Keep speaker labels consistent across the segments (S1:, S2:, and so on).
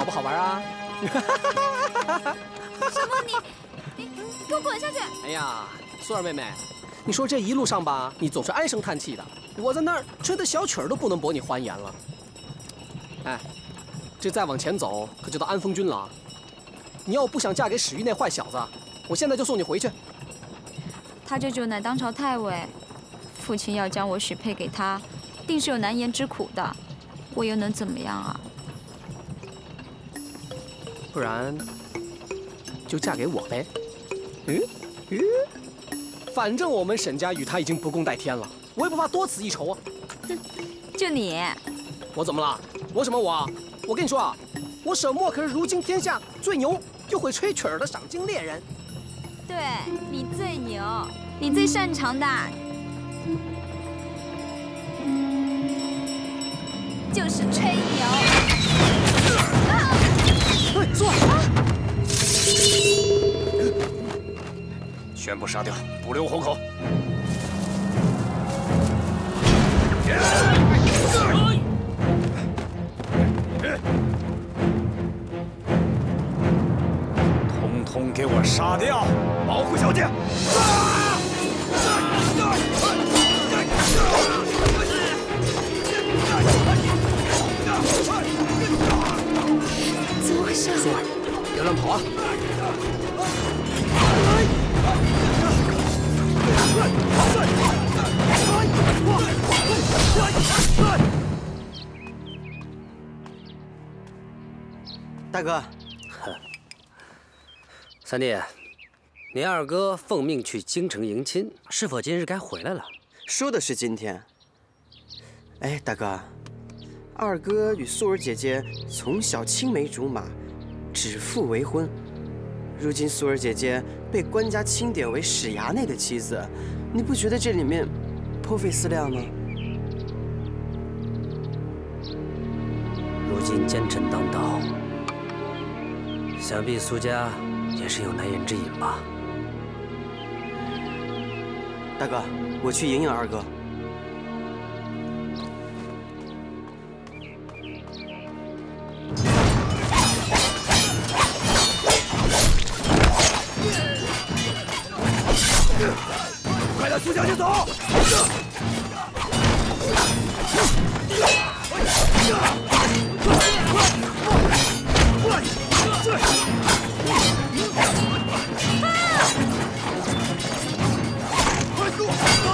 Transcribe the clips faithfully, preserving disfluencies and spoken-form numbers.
S1: 不好玩啊？
S2: 什么？你你给我滚下去！
S1: 哎呀，苏儿妹妹，你说这一路上吧，你总是唉声叹气的，我在那儿吹的小曲儿都不能博你欢颜了。哎，这再往前走可就到安丰军了啊！你要不想嫁给史玉那坏小子，我现在就送你回去。
S2: 他这就乃当朝太尉，父亲要将我许配给他，定是有难言之苦的，我又能怎么样啊？
S1: 不然就嫁给我呗。嗯嗯，反正我们沈家与他已经不共戴天了，我也不怕多此一筹啊。
S2: 哼，就你，
S1: 我怎么了？我什么我？我跟你说啊，我沈墨可是如今天下最牛又会吹曲儿的赏金猎人。
S2: 对你最牛，你最擅长的就是吹牛。
S1: 哎，坐。
S3: 全部杀掉，不留活口。统统给我杀掉！保护小姐！
S2: 怎么回事？
S1: 苏儿，别乱跑啊！
S4: 大哥，
S5: 三弟，你二哥奉命去京城迎亲，是否今日该回来了？
S4: 说的是今天。哎，大哥，二哥与素儿姐姐从小青梅竹马，指腹为婚。如今素儿姐姐被官家钦点为史衙内的妻子，你不觉得这里面颇费思量吗？
S5: 如今奸臣当道，想必苏家也是有难言之隐吧？
S4: 大哥，我去迎迎二哥。
S3: 快带苏小姐走！快住！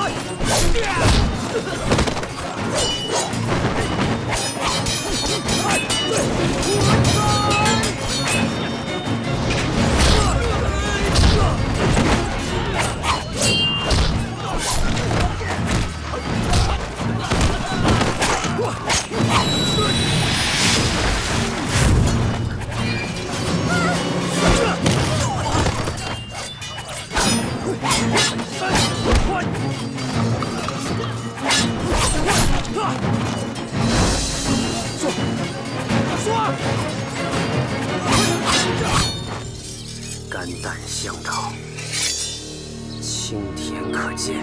S5: 肝胆相照，青田可见。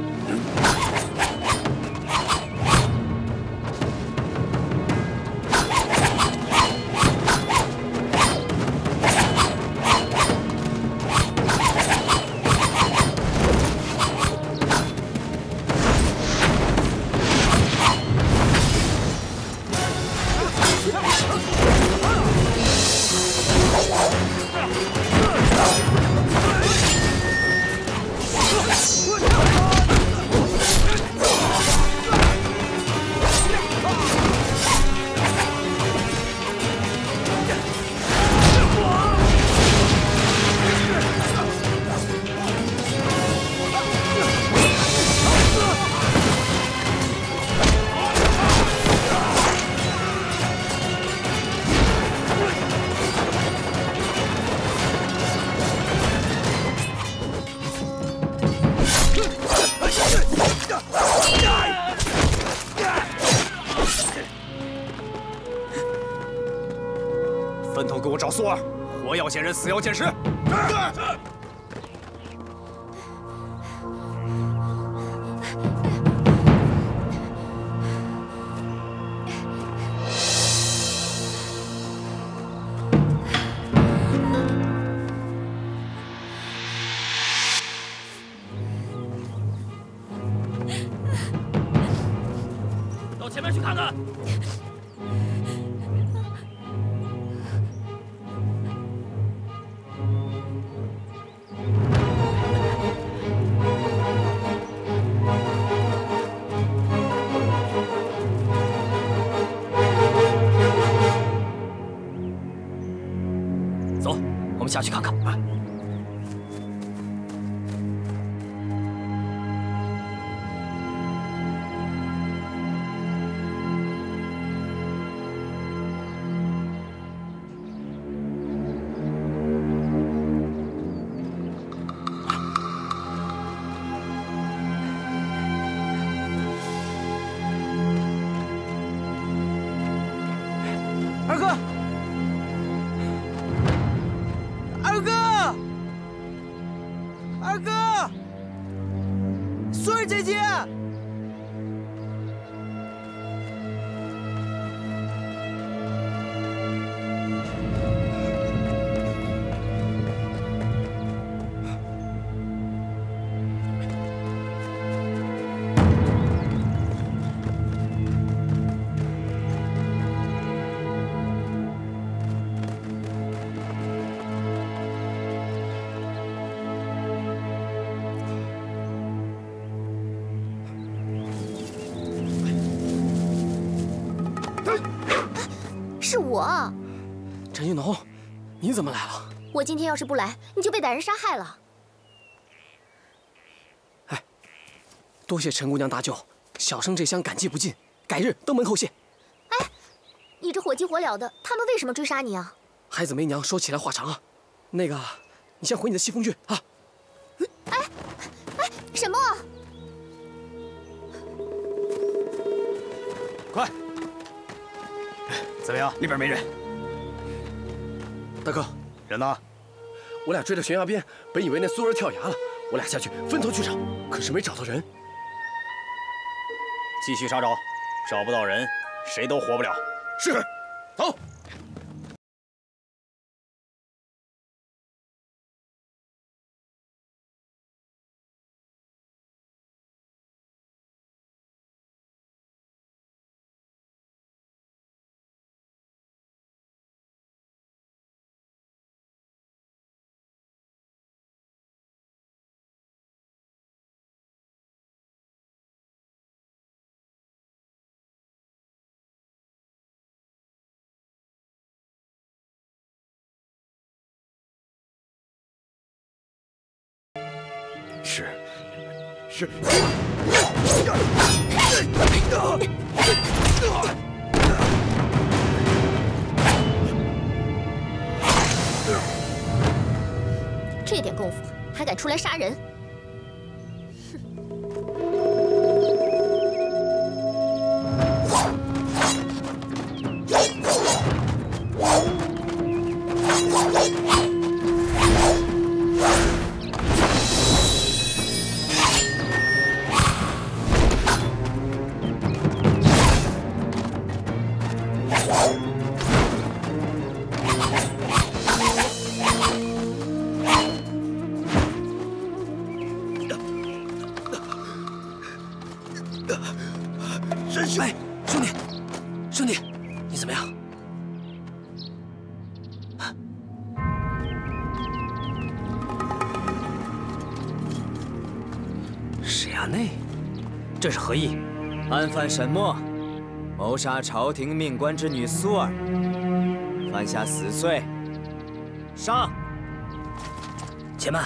S5: 分头给我找苏儿，活要见人，死要见尸。 走，我们下去看看。
S4: 二哥，二哥，二哥，苏儿姐姐。
S6: 是我，
S1: 陈玉农，你怎么来了？
S6: 我今天要是不来，你就被歹人杀害了。
S1: 哎，多谢陈姑娘搭救，小生这厢感激不尽，改日登门叩谢。
S6: 哎，你这火急火燎的，他们为什么追杀你啊？
S1: 孩子没娘，说起来话长啊。那个，你先回你的西风去啊。
S6: 哎，哎，沈墨，
S3: 快！ 怎么样？那边没人。
S1: 大哥，
S3: 人呢？
S1: 我俩追到悬崖边，本以为那苏儿跳崖了，我俩下去分头去找，可是没找到人。
S3: 继续查找，找不到人，谁都活不了。
S1: 是，走。
S3: 是，是。
S6: 这点功夫还敢出来杀人？
S1: 哎，兄弟，兄弟，你怎么样？
S5: 史衙内，这是何意？
S7: 案犯沈墨，谋杀朝廷命官之女苏儿，犯下死罪。上！
S5: 且慢，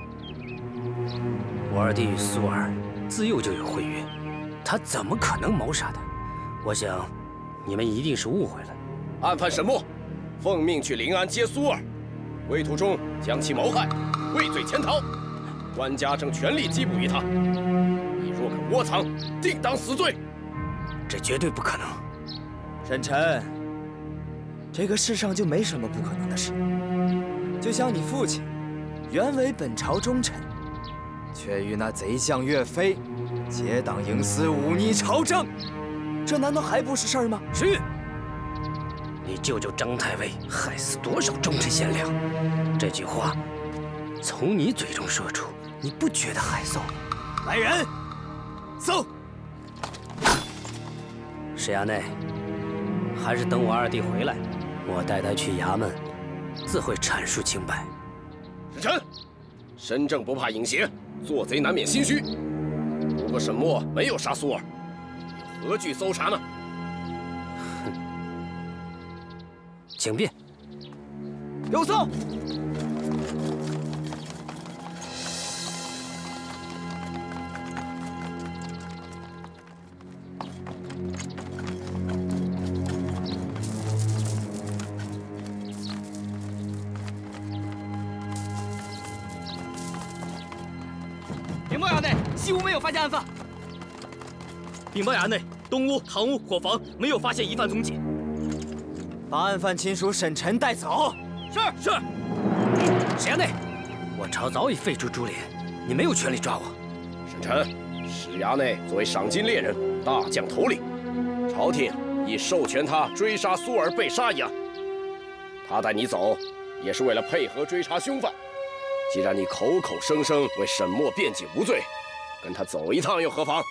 S5: 我二弟与苏儿自幼就有婚约，他怎么可能谋杀她？我想，你们一定是误会了。
S8: 案犯沈墨，奉命去临安接苏儿，归途中将其谋害，畏罪潜逃。官家正全力缉捕于他。你若肯窝藏，定当死罪。
S5: 这绝对不可能。
S7: 沈晨，这个世上就没什么不可能的事。就像你父亲，原为本朝忠臣，却与那贼将岳飞结党营私，忤逆朝政，这难道还不是事儿吗？
S5: 是。你舅舅张太尉害死多少忠臣贤良？这句话从你嘴中说出，你不觉得害臊？
S7: 来人，搜！
S5: 史衙内，还是等我二弟回来，我带他去衙门，自会阐述清白。
S8: 沈晨，身正不怕影邪，做贼难免心虚。如果沈墨没有杀苏儿，又何惧搜查呢？
S5: 请便。
S7: 有奏。
S9: 禀报衙内，西屋没有发现案犯。禀报衙内，东屋、堂屋、伙房没有发现疑犯踪迹。
S7: 把案犯亲属沈晨带走。
S9: 是是。
S5: 沈衙内，我朝早已废除株连，你没有权利抓我。
S8: 沈晨，市衙内作为赏金猎人、大将头领，朝廷已授权他追杀苏尔被杀一案。他带你走，也是为了配合追查凶犯。既然你口口声声为沈墨辩解无罪，跟他走一趟又何妨？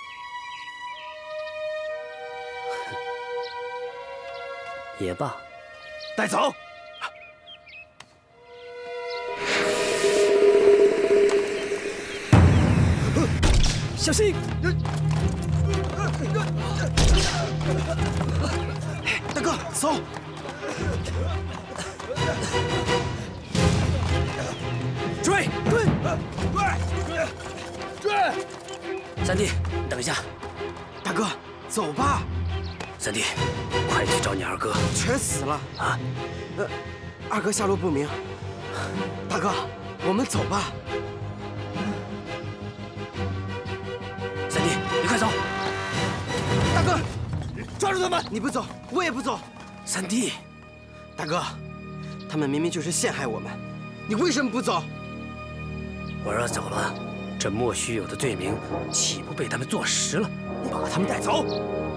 S5: 也罢，
S7: 带走。
S1: 小心！
S4: 大哥，走！
S1: 追！追！
S8: 追！追！
S5: 三弟，你等一下。
S4: 大哥，走吧。
S5: 三弟，快去找你二哥。
S4: 全死了
S5: 啊！
S4: 呃，二哥下落不明。大哥，我们走吧。
S5: 三弟，你快走！
S4: 大哥，抓住他们！你不走，我也不走。
S5: 三弟，
S4: 大哥，他们明明就是陷害我们，你为什么不走？
S5: 我若走了，这莫须有的罪名岂不被他们坐实了？把他们带走。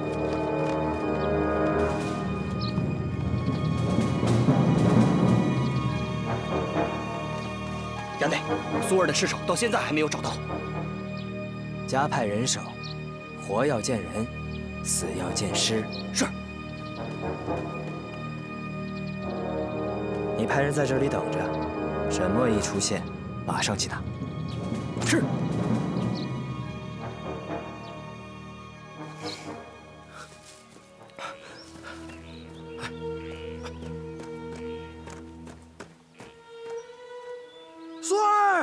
S9: 衙内，苏儿的尸首到现在还没有找到。
S7: 加派人手，活要见人，死要见尸。
S9: 是。
S7: 你派人在这里等着，沈墨一出现，马上去拿。
S9: 是。
S4: 苏儿。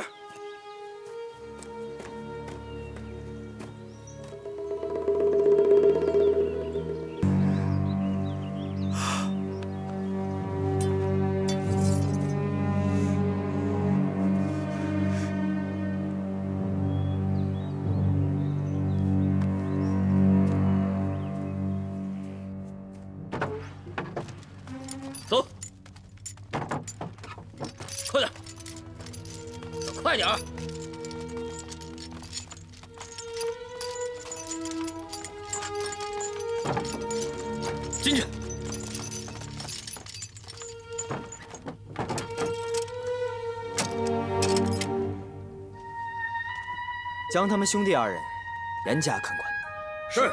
S9: 走，快点，快点儿！进去。
S7: 将他们兄弟二人严加看管。
S8: 是。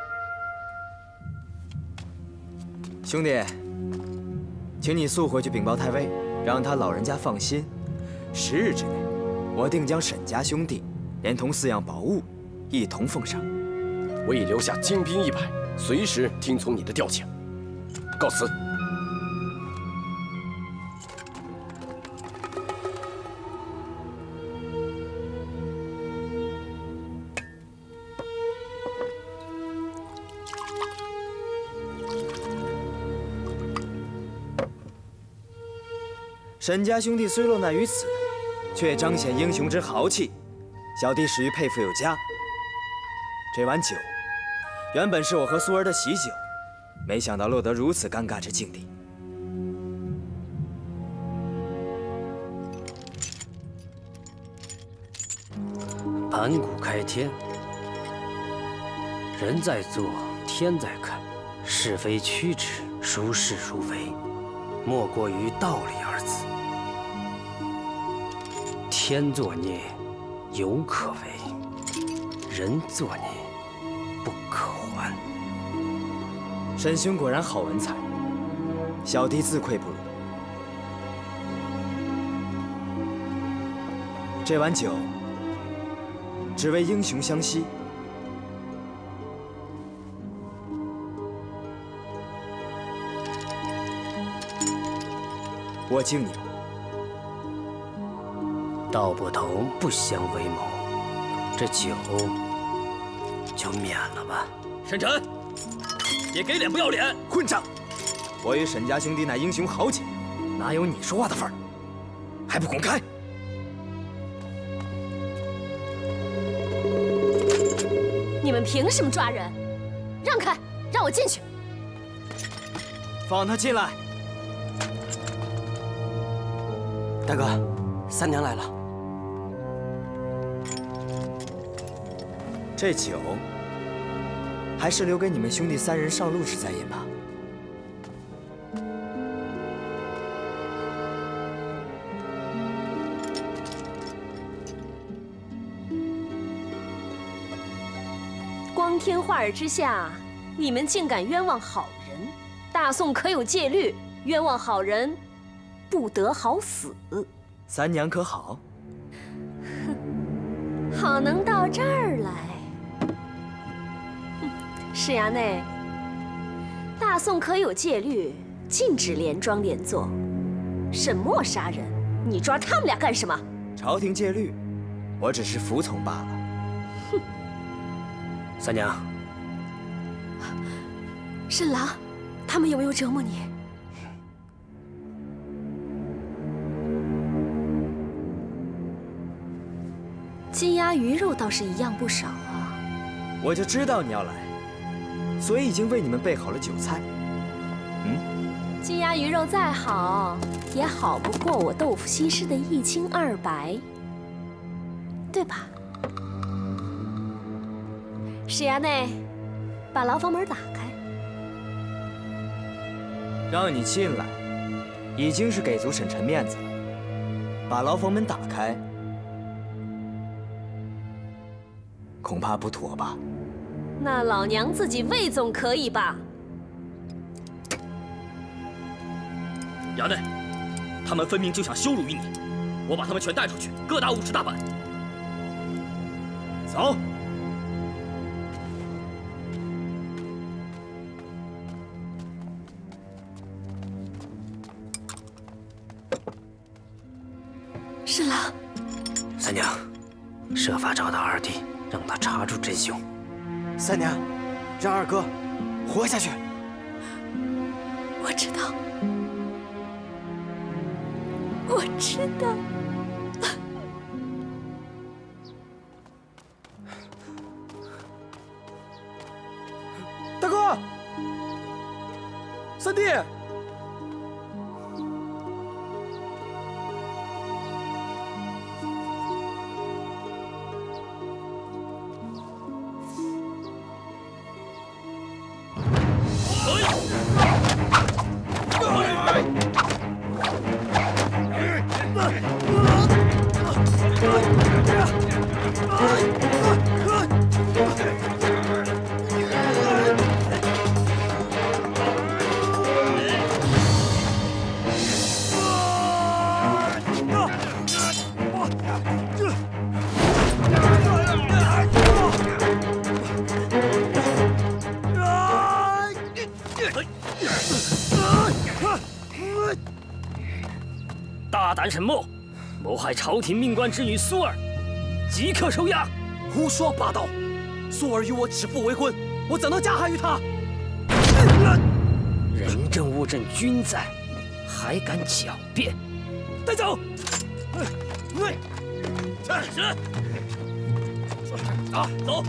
S7: 兄弟，请你速回去禀报太尉，让他老人家放心。十日之内，我定将沈家兄弟连同四样宝物一同奉上。
S8: 我已留下精兵一百，随时听从你的调遣。告辞。
S7: 沈家兄弟虽落难于此，却彰显英雄之豪气，小弟始于佩服有加。这碗酒，原本是我和苏儿的喜酒，没想到落得如此尴尬之境地。
S5: 盘古开天，人在做，天在看，是非曲直，孰是孰非，莫过于道理二字。天作孽，犹可为；人作孽，不可还。
S7: 沈兄果然好文采，小弟自愧不如。这碗酒，只为英雄相惜。我敬你。
S5: 道不同不相为谋，这酒就免了吧。
S9: 沈晨，别给脸不要脸！
S7: 混账！我与沈家兄弟乃英雄豪杰，哪有你说话的份儿？还不滚开！
S10: 你们凭什么抓人？让开，让我进去！
S7: 放他进来。
S4: 大哥，三娘来了。
S7: 这酒还是留给你们兄弟三人上路时再饮吧。
S10: 光天化日之下，你们竟敢冤枉好人！大宋可有戒律，冤枉好人不得好死。
S7: 三娘可好？
S10: 哼，好能到这儿来。石衙内，大宋可有戒律，禁止连庄连坐，沈墨杀人，你抓他们俩干什么？
S7: 朝廷戒律，我只是服从罢了。
S10: 哼。
S5: 三娘，
S10: 沈郎，他们有没有折磨你？鸡鸭鱼肉倒是一样不少啊。
S7: 我就知道你要来，所以已经为你们备好了酒菜。嗯，
S10: 鸡鸭鱼肉再好，也好不过我豆腐西施的一清二白，对吧？石衙内，把牢房门打开。
S7: 让你进来，已经是给足沈晨面子了。把牢房门打开，恐怕不妥吧？
S10: 那老娘自己喂总可以吧？
S9: 衙内，他们分明就想羞辱于你，我把他们全带出去，各打五十大板。
S7: 走。
S10: 沈郎，
S5: 三娘，设法找到二弟，让他查出真凶。
S4: 三娘，让二哥活下去。
S10: 我知道，我知道。
S1: 大哥，三弟。
S5: 大胆沈墨，谋害朝廷命官之女苏儿，即刻收押！
S1: 胡说八道！苏儿与我指腹为婚，我怎能加害于她？
S5: 人证物证均在，还敢狡辩？
S1: 带走！
S9: 是。啊，走。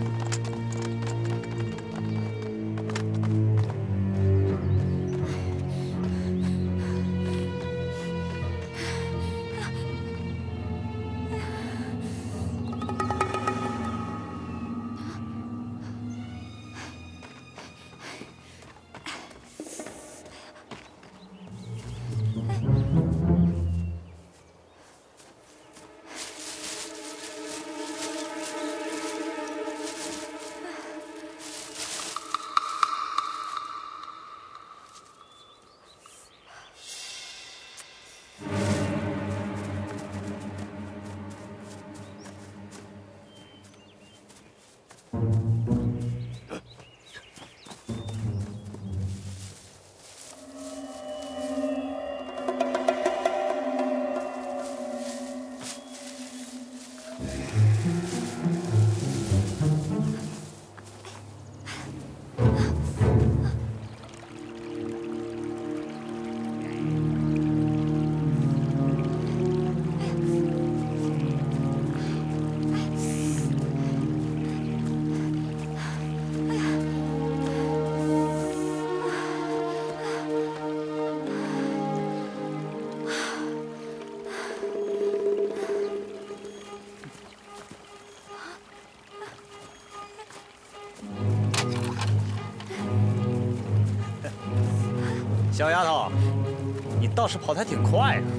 S3: 小丫头，你倒是跑得挺快啊！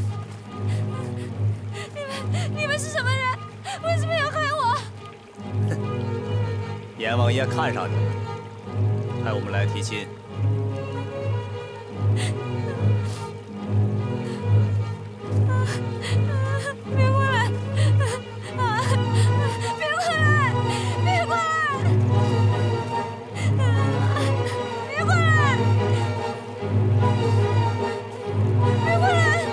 S2: 你们你们是什么人？为什么要害我？
S3: 阎王爷看上你了，派我们来提亲。
S2: 别过来！啊！别过来！别过来！别过来！别过来！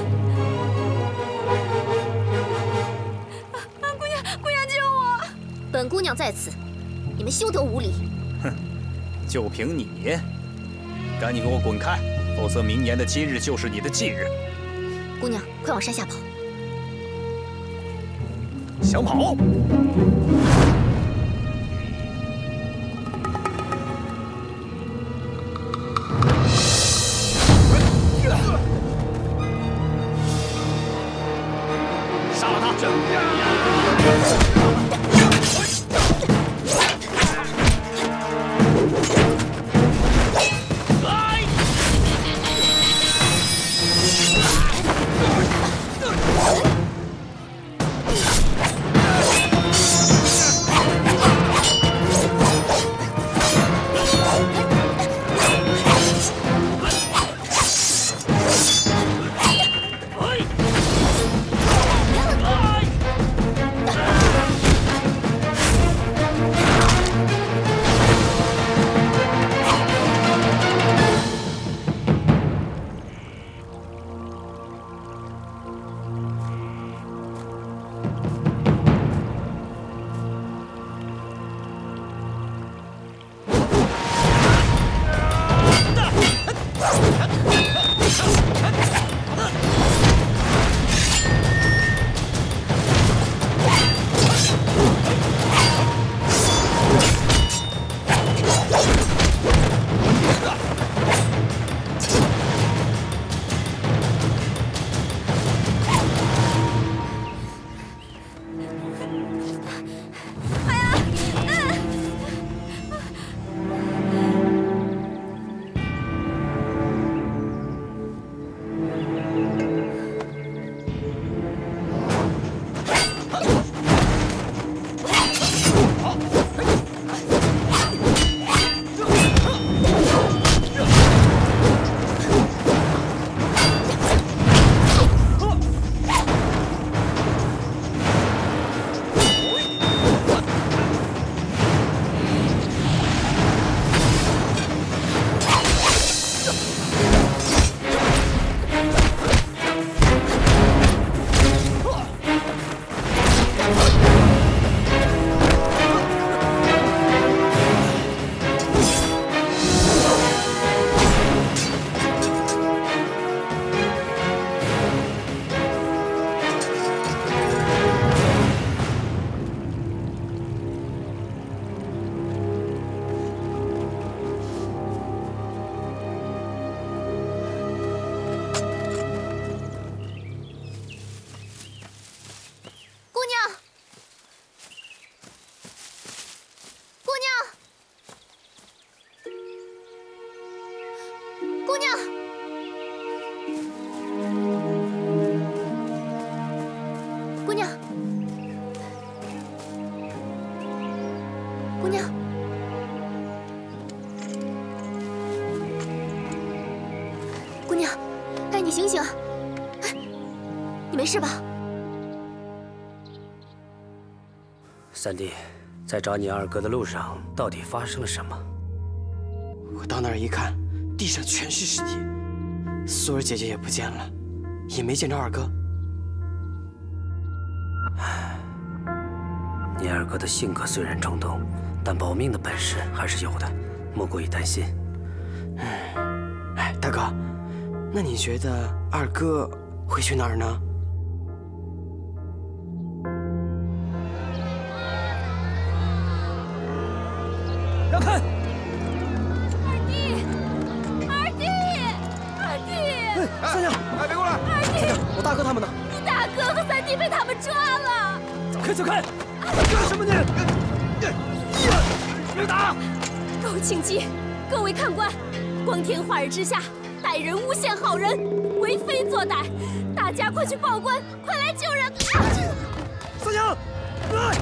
S2: 啊！姑娘，姑娘救我！
S6: 本姑娘在此，你们休得无礼！
S3: 哼，就凭你，赶紧给我滚开，否则明年的今日就是你的忌日。
S6: 姑娘，快往山下跑！
S3: 想跑？杀了他！
S6: 醒醒！你没事吧？
S5: 三弟，在找你二哥的路上，到底发生了什么？
S4: 我到那儿一看，地上全是尸体，素儿姐姐也不见了，也没见着二哥。
S5: 你二哥的性格虽然冲动，但保命的本事还是有的，莫过于担心。
S4: 哎，大哥，那你觉得二哥会去哪儿呢？
S7: 让开！
S2: 二弟，二弟，二弟！
S1: 哎，三娘，
S8: 哎，别过来！
S2: 二弟，
S1: 三娘，我大哥他们呢？
S2: 你大哥和三弟被他们抓了！
S7: 走开，走开！干什么你？别打！
S10: 各位请进，各位看官， 光天化日之下，歹人诬陷好人，为非作歹，大家快去报官，快来救人！
S7: 三娘，来！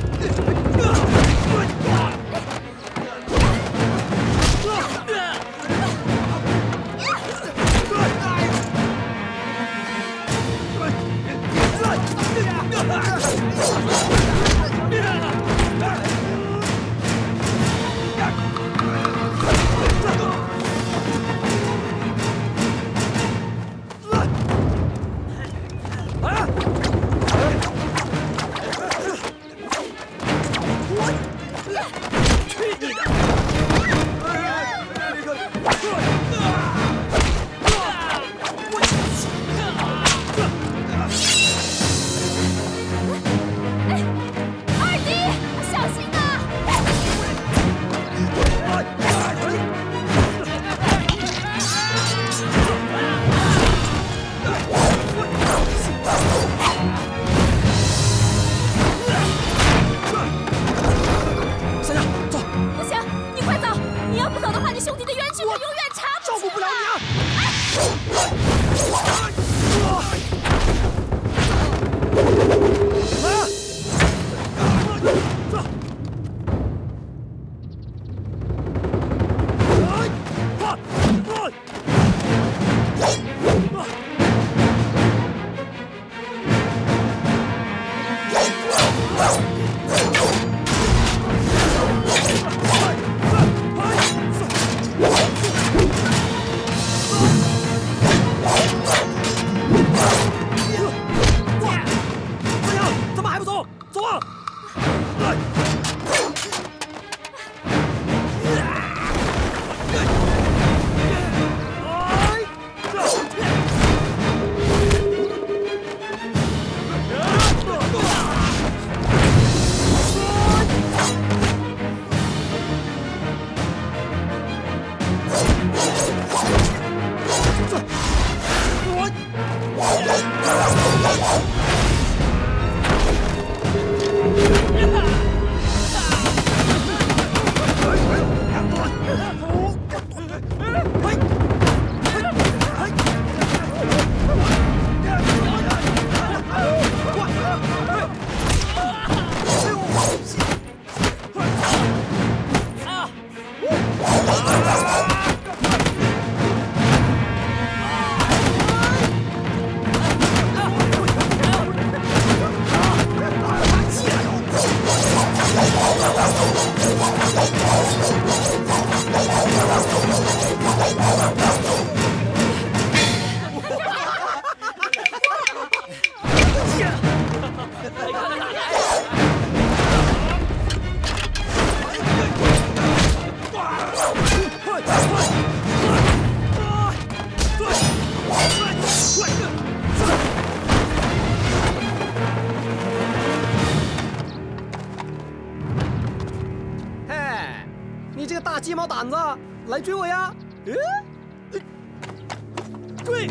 S1: 鸡毛掸子，来追我呀！哎，追！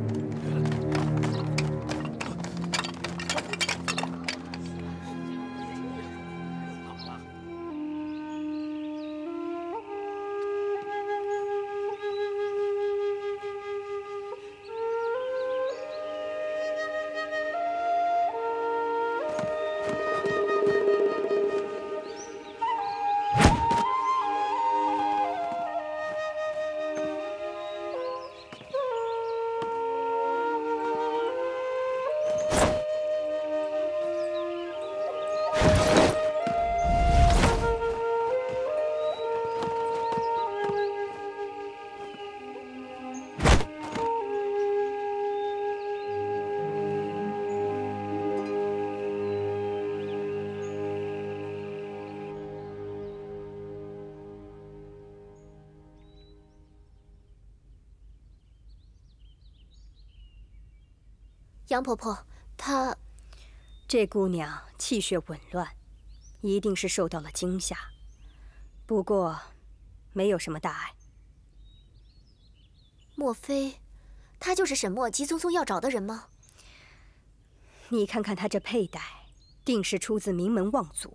S6: 杨婆婆，她……
S11: 这姑娘气血紊乱，一定是受到了惊吓。不过，没有什么大碍。
S6: 莫非，她就是沈墨急匆匆要找的人吗？
S11: 你看看她这佩戴，定是出自名门望族。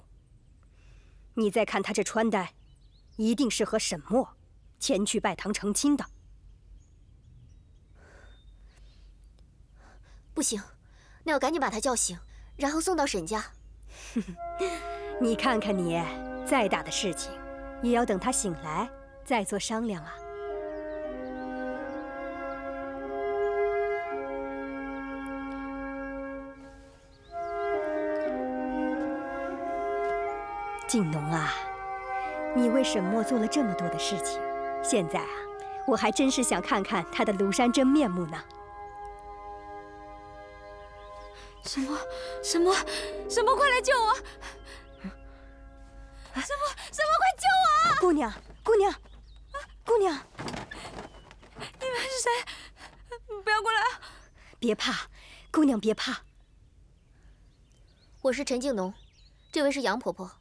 S11: 你再看她这穿戴，一定是和沈墨前去拜堂成亲的。
S6: 行，那要赶紧把他叫醒，然后送到沈家。
S11: 你看看你，再大的事情，也要等他醒来再做商量啊。静农啊，你为沈墨做了这么多的事情，现在啊，我还真是想看看他的庐山真面目呢。
S2: 沈墨，沈墨，沈墨，快来救我！沈墨，沈墨，快救我啊！
S11: 姑娘，姑娘，姑娘，
S2: 你们是谁？不要过来啊！
S11: 别怕，姑娘别怕。
S6: 我是陈静农，这位是杨婆婆。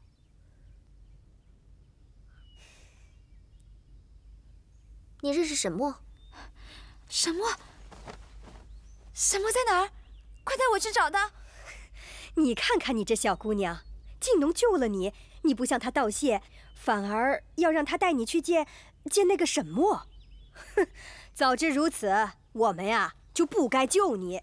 S6: 你认识沈墨？
S2: 沈墨，沈墨在哪儿？快带我去找他！
S11: 你看看你这小姑娘，静农救了你，你不向他道谢，反而要让他带你去见见那个沈墨。哼，早知如此，我们呀就不该救你。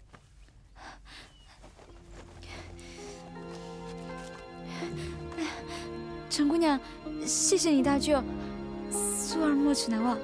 S2: 陈姑娘，谢谢你大救，苏儿莫齿难忘。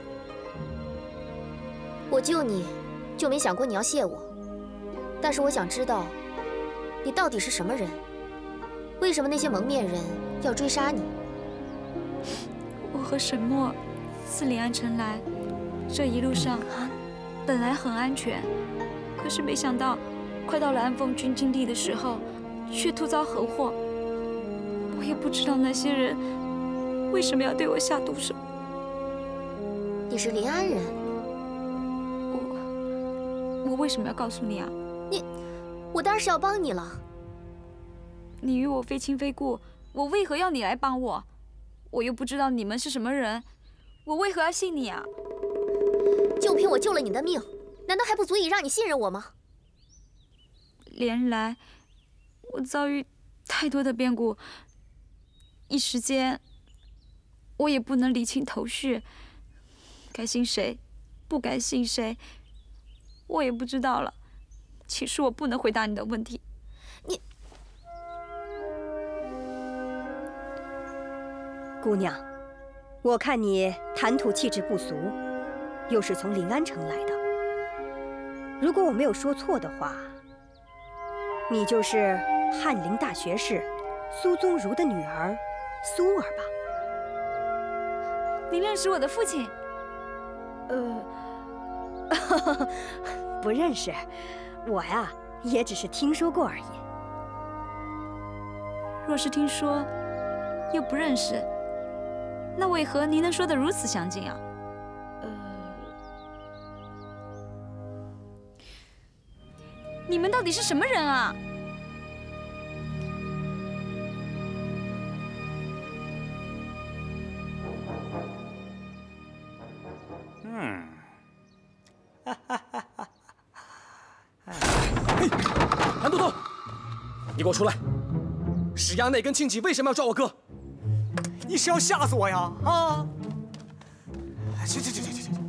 S6: 我救你，就没想过你要谢我。但是我想知道，你到底是什么人？为什么那些蒙面人要追杀你？
S2: 我和沈墨自临安城来，这一路上本来很安全，可是没想到，快到了安奉军境地的时候，却突遭横祸。我也不知道那些人为什么要对我下毒手。
S6: 你是临安人？
S2: 我我为什么要告诉你啊？
S6: 你，我当然是要帮你了。
S2: 你与我非亲非故，我为何要你来帮我？我又不知道你们是什么人，我为何要信你啊？
S6: 就凭我救了你的命，难道还不足以让你信任我吗？
S2: 连日来，我遭遇太多的变故，一时间我也不能理清头绪，该信谁，不该信谁，我也不知道了。其实我不能回答你的问题。
S6: 你，
S11: 姑娘，我看你谈吐气质不俗，又是从临安城来的。如果我没有说错的话，你就是翰林大学士苏宗儒的女儿苏儿吧？
S2: 您认识我的父亲？
S11: 呃，不认识。我呀，也只是听说过而已。
S2: 若是听说，又不认识，那为何您能说得如此详尽啊？呃，你们到底是什么人啊？
S3: 嗯，哈哈哈哈。
S1: 嘿，韩都头，你给我出来！史衙内跟庆忌为什么要抓我哥？
S3: 你是要吓死我呀？啊！去去去去去去！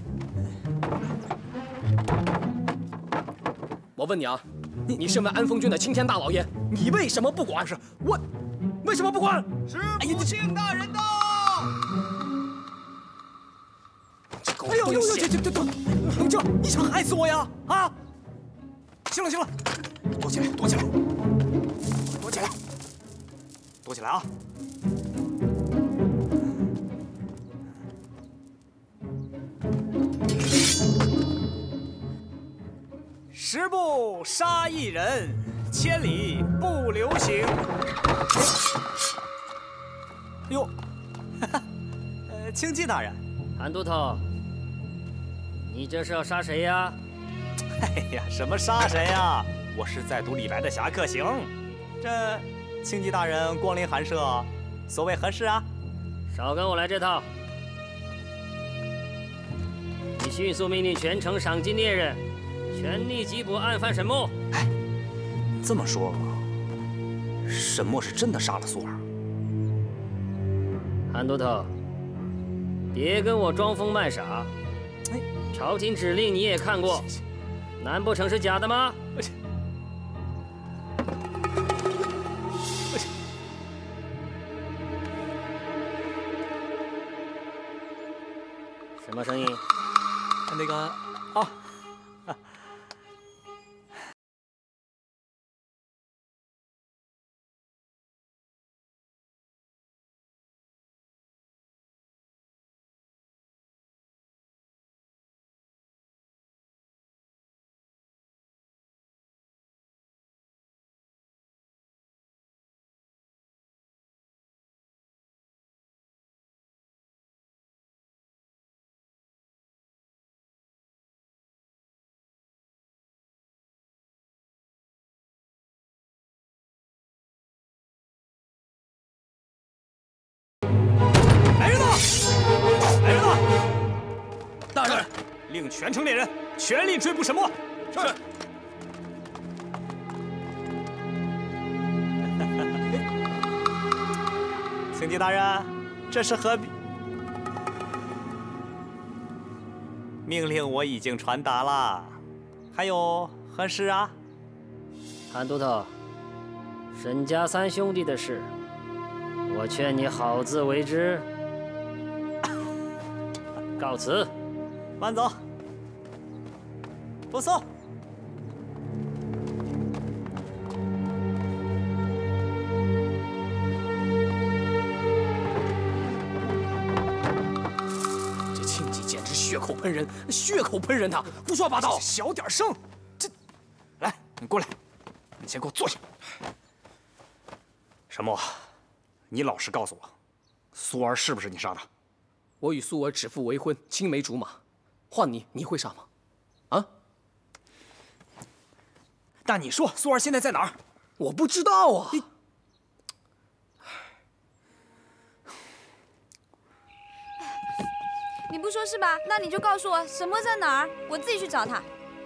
S1: 我问你啊，你你身为安丰军的青天大老爷，你为什么不管？是我，为什么不管？
S3: 是福庆大人到！
S1: 哎呦呦呦！这这这等等着，你想害死我呀？啊！行了行了，躲起来躲起来，躲起来，躲起来啊！
S3: 十步杀一人，千里不留行。哟，哈哈，呃，庆忌大人，
S5: 韩都头，你这是要杀谁呀？
S3: 哎呀，什么杀谁呀？我是在读李白的《侠客行》。这庆忌大人光临寒舍，所谓何事啊？
S5: 少跟我来这套！你迅速命令全城赏金猎人，全力缉捕案犯沈墨。
S3: 哎，这么说，沈墨是真的杀了苏儿？
S5: 韩都头，别跟我装疯卖傻。
S3: 哎，
S5: 朝廷指令你也看过。 难不成是假的吗？什么声音？
S3: 那个啊。
S9: 大人，
S3: 令全城猎人全力追捕沈墨。是。星级大人，这是何必？命令我已经传达了，还有何事啊？
S5: 韩都头，沈家三兄弟的事，我劝你好自为之。告辞。
S3: 慢走，不送。
S1: 这庆忌简直血口喷人，血口喷人呐！胡说八道！
S3: 小点声！这，来，你过来，你先给我坐下。沈墨，你老实告诉我，苏儿是不是你杀的？
S1: 我与苏儿指腹为婚，青梅竹马。 换你，你会杀吗？啊？
S3: 但你说苏儿现在在哪儿？
S1: 我不知道啊。你，
S2: 你不说是吧？那你就告诉我沈墨在哪儿，我自己去找他。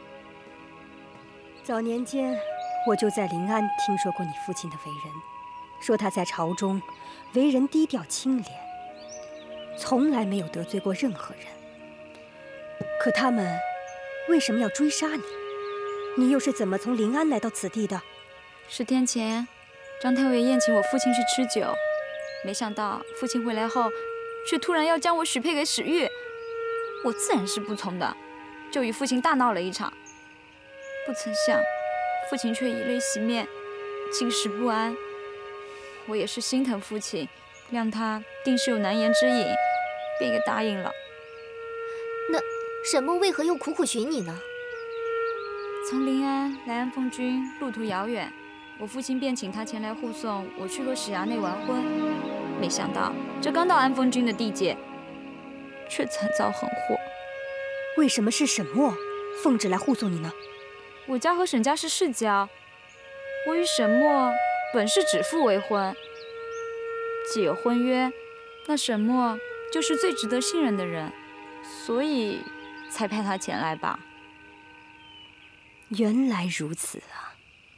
S11: 早年间，我就在临安听说过你父亲的为人，说他在朝中为人低调清廉，从来没有得罪过任何人。 可他们为什么要追杀你？你又是怎么从临安来到此地的？
S2: 十天前，张太尉宴请我父亲去吃酒，没想到父亲回来后，却突然要将我许配给史玉，我自然是不从的，就与父亲大闹了一场。不曾想，父亲却以泪洗面，寝食不安。我也是心疼父亲，谅他定是有难言之隐，便也答应了。
S6: 那。 沈墨为何又苦苦寻你呢？
S2: 从临安来安奉军，路途遥远，我父亲便请他前来护送我去过史衙内完婚。没想到这刚到安奉军的地界，却惨遭横祸。
S11: 为什么是沈墨奉旨来护送你呢？
S2: 我家和沈家是世交，我与沈墨本是指腹为婚，既有婚约，那沈墨就是最值得信任的人，所以。 才派他前来吧。
S11: 原来如此啊！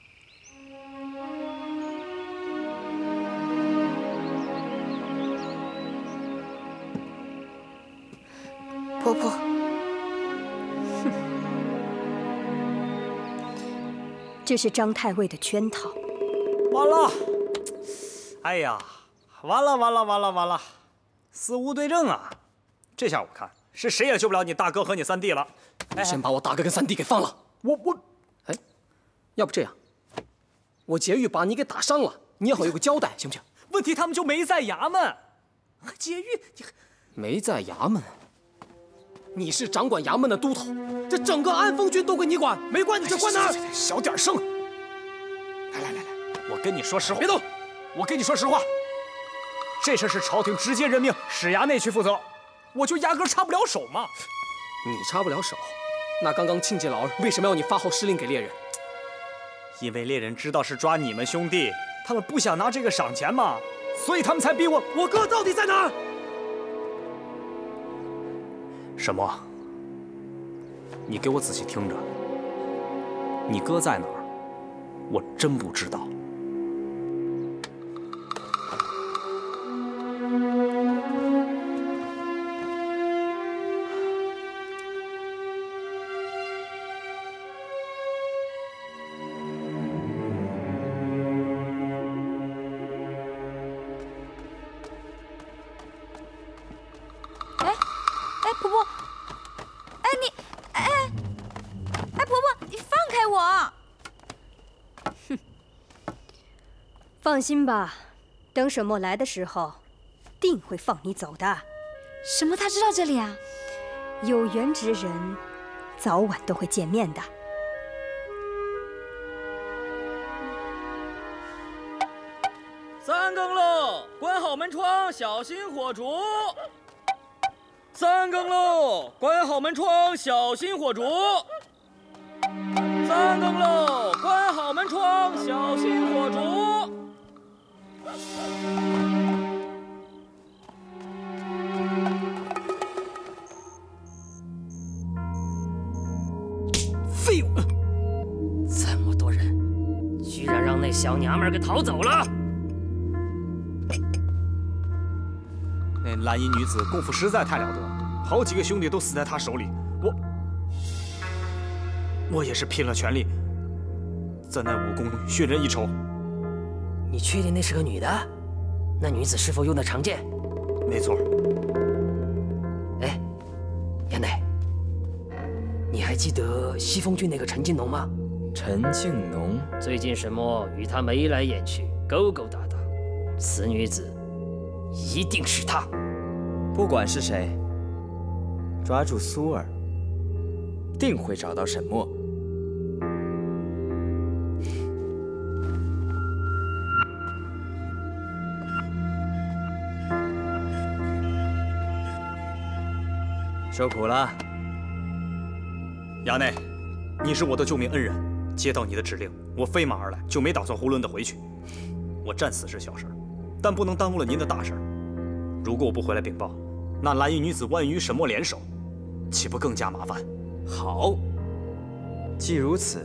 S6: 婆婆，
S11: 哼，这是张太尉的圈套。
S3: 完了！哎呀，完了完了完了完了！死无对证啊！这下我看。 是谁也救不了你大哥和你三弟了。
S1: 你先把我大哥跟三弟给放了。
S3: 我我，
S1: 哎，要不这样，我劫狱把你给打伤了，你也好有个交代，行不行？
S3: 问题他们就没在衙门，劫狱你
S1: 没在衙门。你是掌管衙门的都头，这整个安丰军都归你管，没管你这管哪儿？
S3: 小点声。来来来来，我跟你说实话。
S1: 别动！
S3: 我跟你说实话，这事是朝廷直接任命史衙内去负责。 我就压根插不了手嘛！
S1: 你插不了手，那刚刚庆忌老儿为什么要你发号施令给猎人？
S3: 因为猎人知道是抓你们兄弟，他们不想拿这个赏钱嘛，所以他们才逼我。
S1: 我哥到底在哪儿？
S3: 沈墨，你给我仔细听着，你哥在哪儿？我真不知道。
S11: 放心吧，等沈墨来的时候，定会放你走的。
S2: 什么？他知道这里啊？
S11: 有缘之人，早晚都会见面的。
S9: 三更喽，关好门窗，小心火烛。三更喽，关好门窗，小心火烛。三更喽，关好门窗，小心火烛。
S5: 废物！这么多人，居然让那小娘们儿给逃走了。
S3: 那蓝衣女子功夫实在太了得，好几个兄弟都死在她手里。我，我也是拼了全力，在那武功血人一筹。
S5: 你确定那是个女的？那女子是否用的长剑？
S3: 没错。
S5: 哎，杨乃，你还记得西风郡那个陈进农吗？
S7: 陈静农，
S5: 最近沈墨与他眉来眼去，勾勾搭搭，此女子一定是她。
S7: 不管是谁，抓住苏儿，定会找到沈墨。受苦了，
S3: 衙内，你是我的救命恩人。接到你的指令，我飞马而来，就没打算囫囵的回去。我战死是小事，但不能耽误了您的大事。如果我不回来禀报，那蓝衣女子万一与沈墨联手，岂不更加麻烦？
S7: 好，既如此，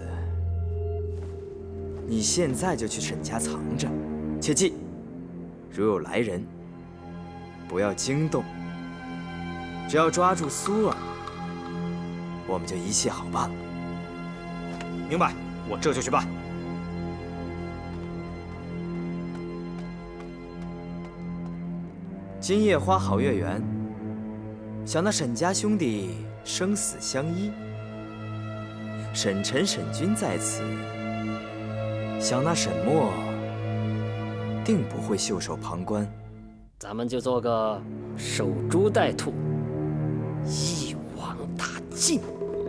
S7: 你现在就去沈家藏着，切记，如有来人，不要惊动。只要抓住苏儿，我们就一切好办了。
S3: 明白，我这就去办。
S7: 今夜花好月圆，想那沈家兄弟生死相依，沈晨、沈君在此，想那沈墨定不会袖手旁观。
S5: 咱们就做个守株待兔，一网打尽。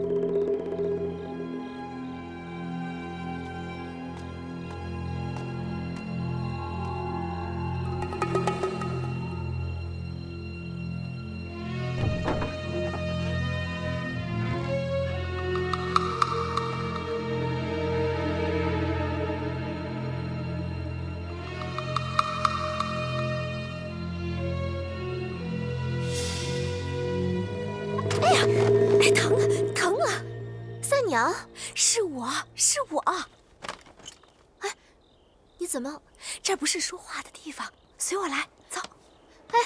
S6: 哎，疼了，疼了！三娘，是我，是我。哎，你怎么？这不是说话的地方，随我来，走。哎。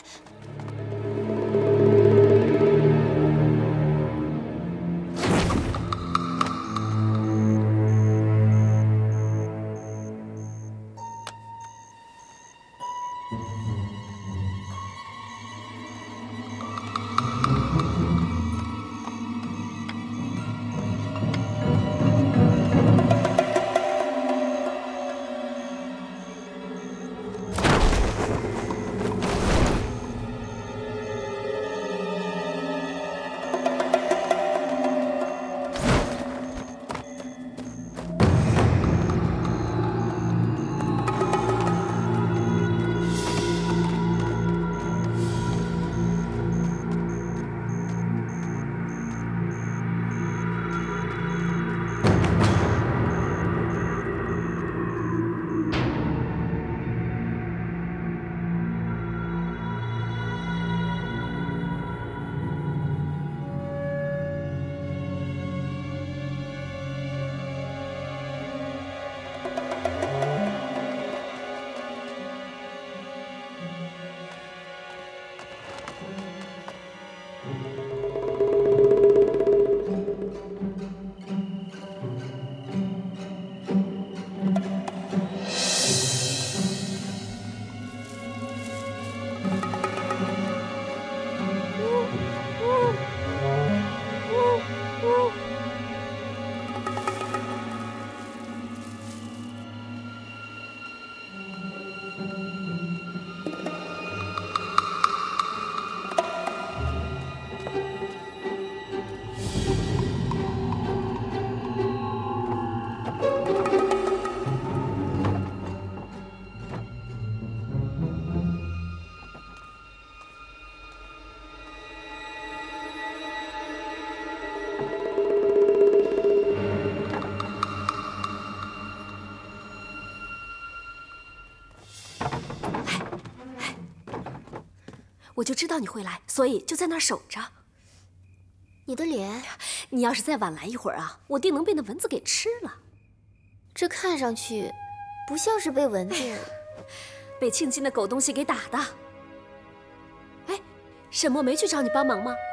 S6: 我就知道你会来，所以就在那儿守着。你的脸，你要是再晚来一会儿啊，我定能被那蚊子给吃了。
S12: 这看上去不像是被蚊子，哎、
S6: 被庆金的狗东西给打的。哎，沈墨没去找你帮忙吗？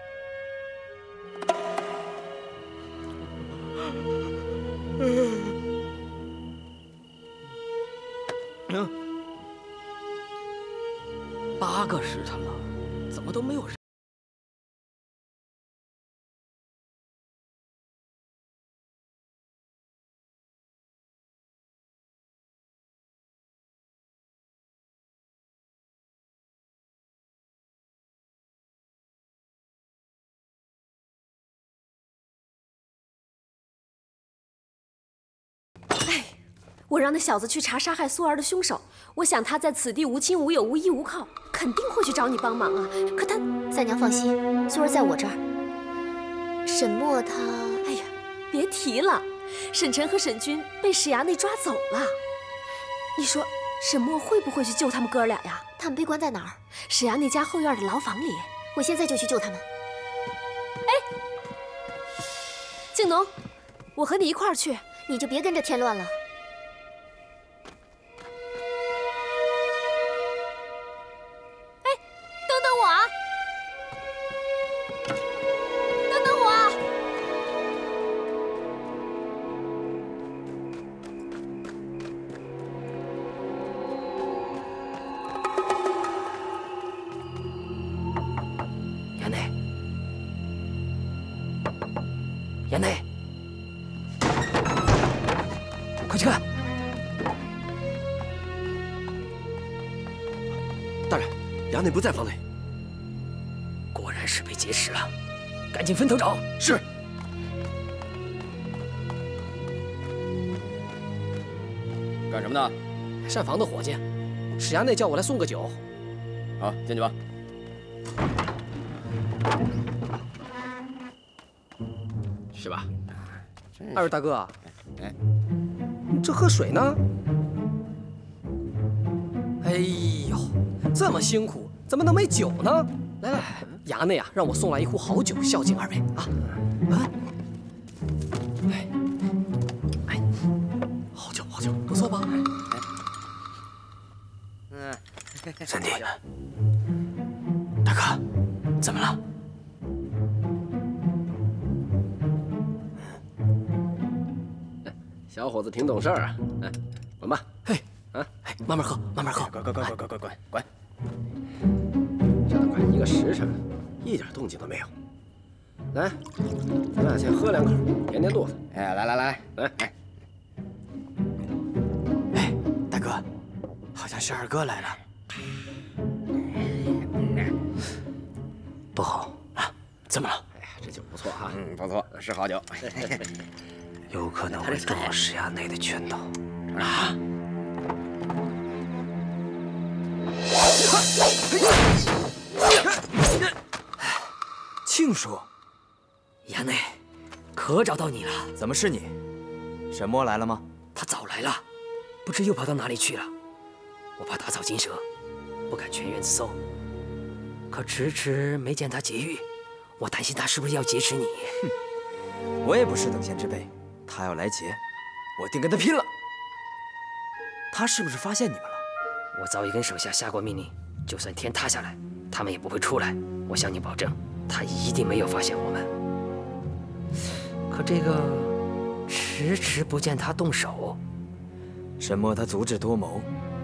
S5: 嗯，八个时辰了，怎么都没有人？
S6: 我让那小子去查杀害苏儿的凶手，我想他在此地无亲无友、无依无靠，肯定会去找你帮忙啊。可他，
S12: 三娘放心，苏儿在我这儿。沈墨他，
S6: 哎呀，别提了，沈晨和沈君被史衙内抓走了。你说沈墨会不会去救他们哥俩呀？
S12: 他们被关在哪儿？
S6: 史衙内家后院的牢房里。
S12: 我现在就去救他们。
S6: 哎，静农，我和你一块儿去，
S12: 你就别跟着添乱了。
S5: 衙内，快去看！
S13: 大人，衙内不在房内。
S5: 果然是被劫持了，赶紧分头找。
S13: 是。
S8: 干什么呢？
S1: 膳房的伙计，史衙内叫我来送个酒。
S8: 好，进去吧。
S1: 是吧？二位大哥，哎，你这喝水呢？哎呦，这么辛苦，怎么能没酒呢？来来，衙内啊，让我送来一壶好酒，孝敬二位啊！啊，哎，哎，好酒好酒，不错吧？
S4: 嗯，
S5: 三弟，大哥，怎么了？
S13: 小伙子挺懂事儿啊！哎，滚吧！
S1: 嘿，啊，哎，慢慢喝，慢慢喝。
S8: 滚滚滚滚滚滚滚滚！
S13: 这都快一个时辰了，一点动静都没有。来，咱俩先喝两口，填填肚子。
S8: 哎，来来来来
S13: 来！
S7: 哎，大哥，好像是二哥来了。
S5: 不好啊！怎么了？
S13: 哎呀，这酒不错啊！
S8: 嗯，不错，是好酒。
S5: 有可能会中了史衙内的圈套啊！
S7: 庆叔，
S5: 衙内，可找到你了。
S7: 怎么是你？沈墨来了吗？
S5: 他早来了，不知又跑到哪里去了。我怕打草惊蛇，不敢全院子搜，可迟迟没见他劫狱，我担心他是不是要劫持你？
S7: 哼，我也不是等闲之辈。他要来劫，我定跟他拼了！他是不是发现你们了？
S5: 我早已跟手下下过命令，就算天塌下来，他们也不会出来。我向你保证，他一定没有发现我们。可这个迟迟不见他动手，
S7: 沈墨他足智多谋，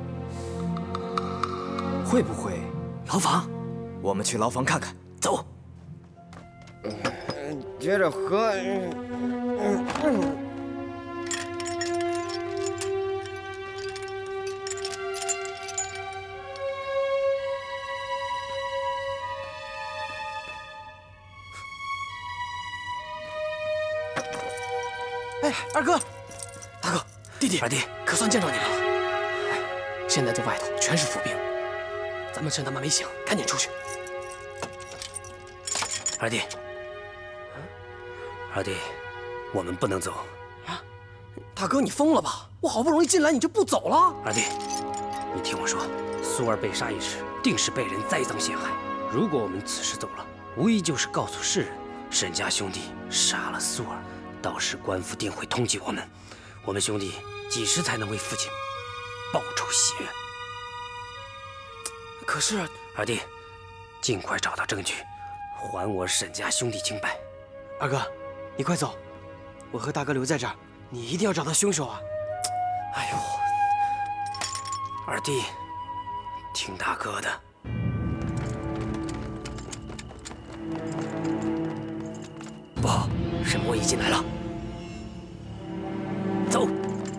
S7: 会不会
S5: 牢房？
S7: 我们去牢房看看。
S5: 走。
S8: 嗯，接着喝。嗯嗯。
S1: 哎，二哥，大哥，弟弟，
S5: 二弟，
S1: 可算见着你了。哎，现在这外头全是伏兵，咱们趁他们没醒，赶紧出去。
S5: 二弟，二弟，我们不能走。
S1: 啊，大哥，你疯了吧？我好不容易进来，你就不走了？
S5: 二弟，你听我说，苏儿被杀一事，
S13: 定是被人栽赃陷害。如果我们此时走了，无疑就是告诉世人沈家兄弟杀了素儿，到时官府定会通缉我们。我们兄弟几时才能为父亲报仇雪冤？可是二弟，尽快找到证据，还我沈家兄弟清白。
S4: 二哥，你快走，我和大哥留在这儿，你一定要找到凶手啊！
S13: 哎呦，二弟，听大哥的。不好，沈墨已经来了。走。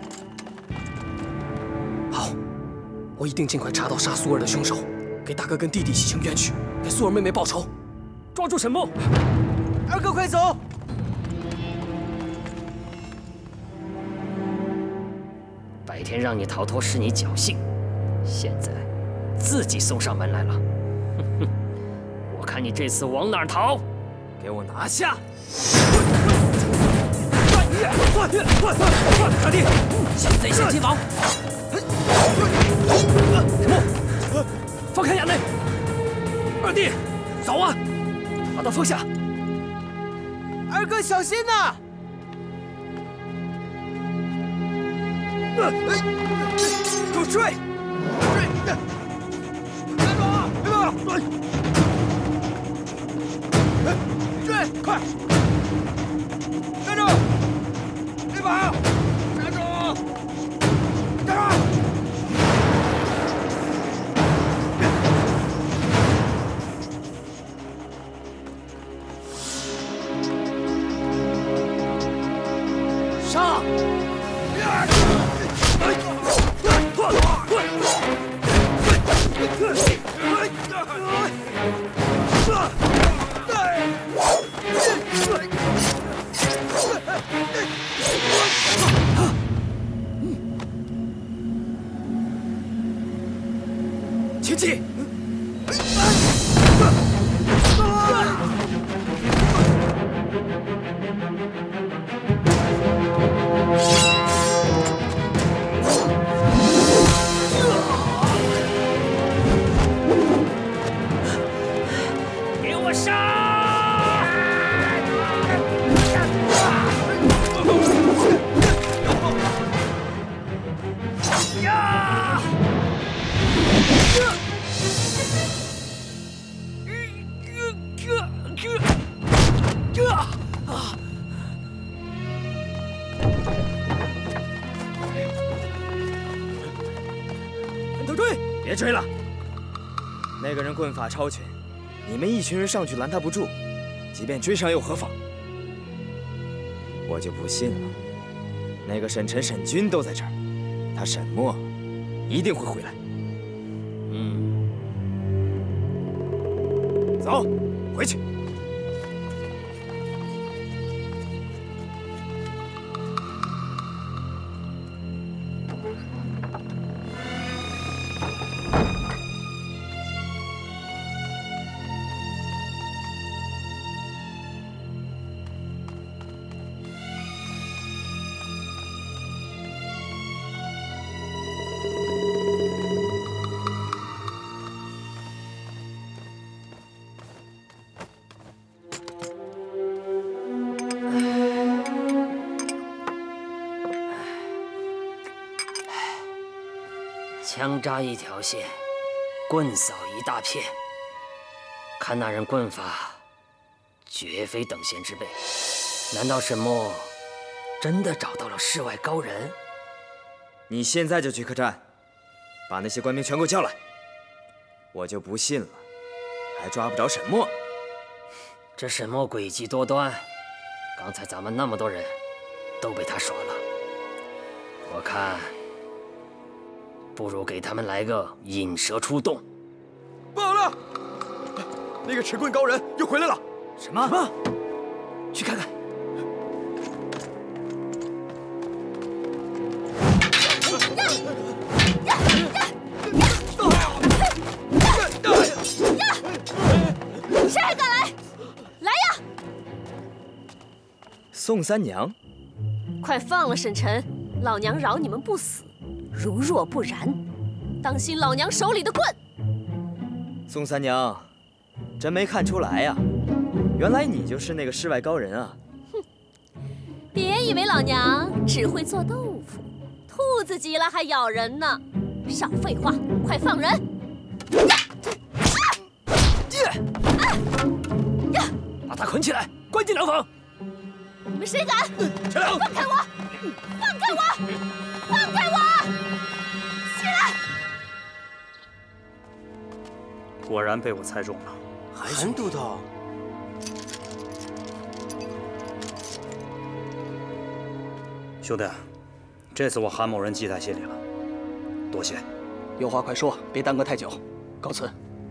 S1: 好，我一定尽快查到杀苏儿的凶手，给大哥跟弟弟洗清冤屈，给苏儿妹妹报仇。抓住沈墨！
S4: 二哥，快走！
S5: 白天让你逃脱是你侥幸，现在自己送上门来了。哼哼，我看你这次往哪儿逃？
S7: 给我拿下！
S13: 二弟，擒贼先擒王！沈墨，放开衙内！二弟，走啊！把他放下！
S4: 二哥，小心呐！
S7: 给我追！
S4: 追！追！快！站住！别跑！站住！站住！
S1: 上！
S7: 前进！
S5: 给我杀！呀！
S7: 分头追！别追了！那个人棍法超群，你们一群人上去拦他不住，即便追上又何妨？我就不信了，那个沈晨、沈君都在这儿，他沈墨一定会回来。
S5: 嗯，
S7: 走，回去。
S5: 枪扎一条线，棍扫一大片。看那人棍法，绝非等闲之辈。难道沈墨真的找到了世外高人？
S7: 你现在就去客栈，把那些官兵全给我叫来。我就不信了，还抓不着沈墨。
S5: 这沈墨诡计多端，刚才咱们那么多人都被他耍了。我看，不如给他们来个引蛇出洞。
S7: 不好了，那个持棍高人又回来了。
S5: 什么？什么？去看看。
S10: 谁还敢来？来呀！
S7: 宋三娘，
S10: 快放了沈晨，老娘饶你们不死。如若不然，当心老娘手里的棍！
S7: 宋三娘，真没看出来呀，原来你就是那个世外高人啊！
S10: 哼，别以为老娘只会做豆腐，兔子急了还咬人呢！少废话，快放人！
S9: 把他捆起来，关进牢房。
S10: 你们谁敢？
S9: 起来！
S10: 放开我！放开我！放开我！起来！
S3: 果然被我猜中了，
S4: 韩都头。
S3: 兄弟，这次我韩某人记在心里了，多谢。
S1: 有话快说，别耽搁太久。告辞。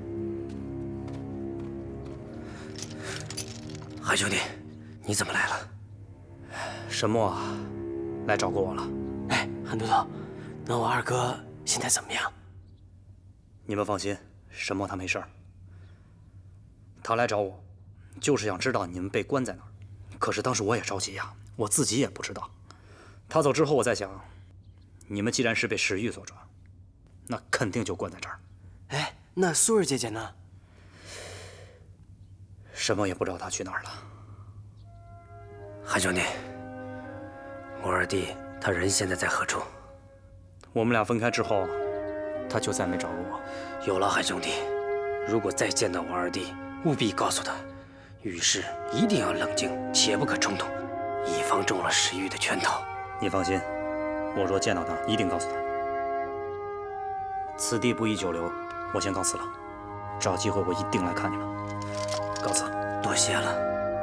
S13: 韩兄弟，你怎么来了？
S3: 沈墨啊，来找过我了。
S4: 哎，韩都头，那我二哥现在怎么样？
S3: 你们放心，沈墨他没事儿。他来找我，就是想知道你们被关在哪儿。可是当时我也着急呀，我自己也不知道。他走之后，我在想，你们既然是被石玉所抓，那肯定就关在这儿。
S4: 哎，那苏儿姐姐呢？
S3: 沈墨也不知道她去哪儿了。
S13: 韩兄弟，我二弟他人现在在何处？
S3: 我们俩分开之后，他就再没找过我。
S13: 有了，韩兄弟，如果再见到我二弟，务必告诉他，遇事一定要冷静，切不可冲动，以防中了石玉的圈套。
S3: 你放心，我若见到他，一定告诉他。此地不宜久留，我先告辞了。找机会我一定来看你们。告辞。
S13: 多谢了。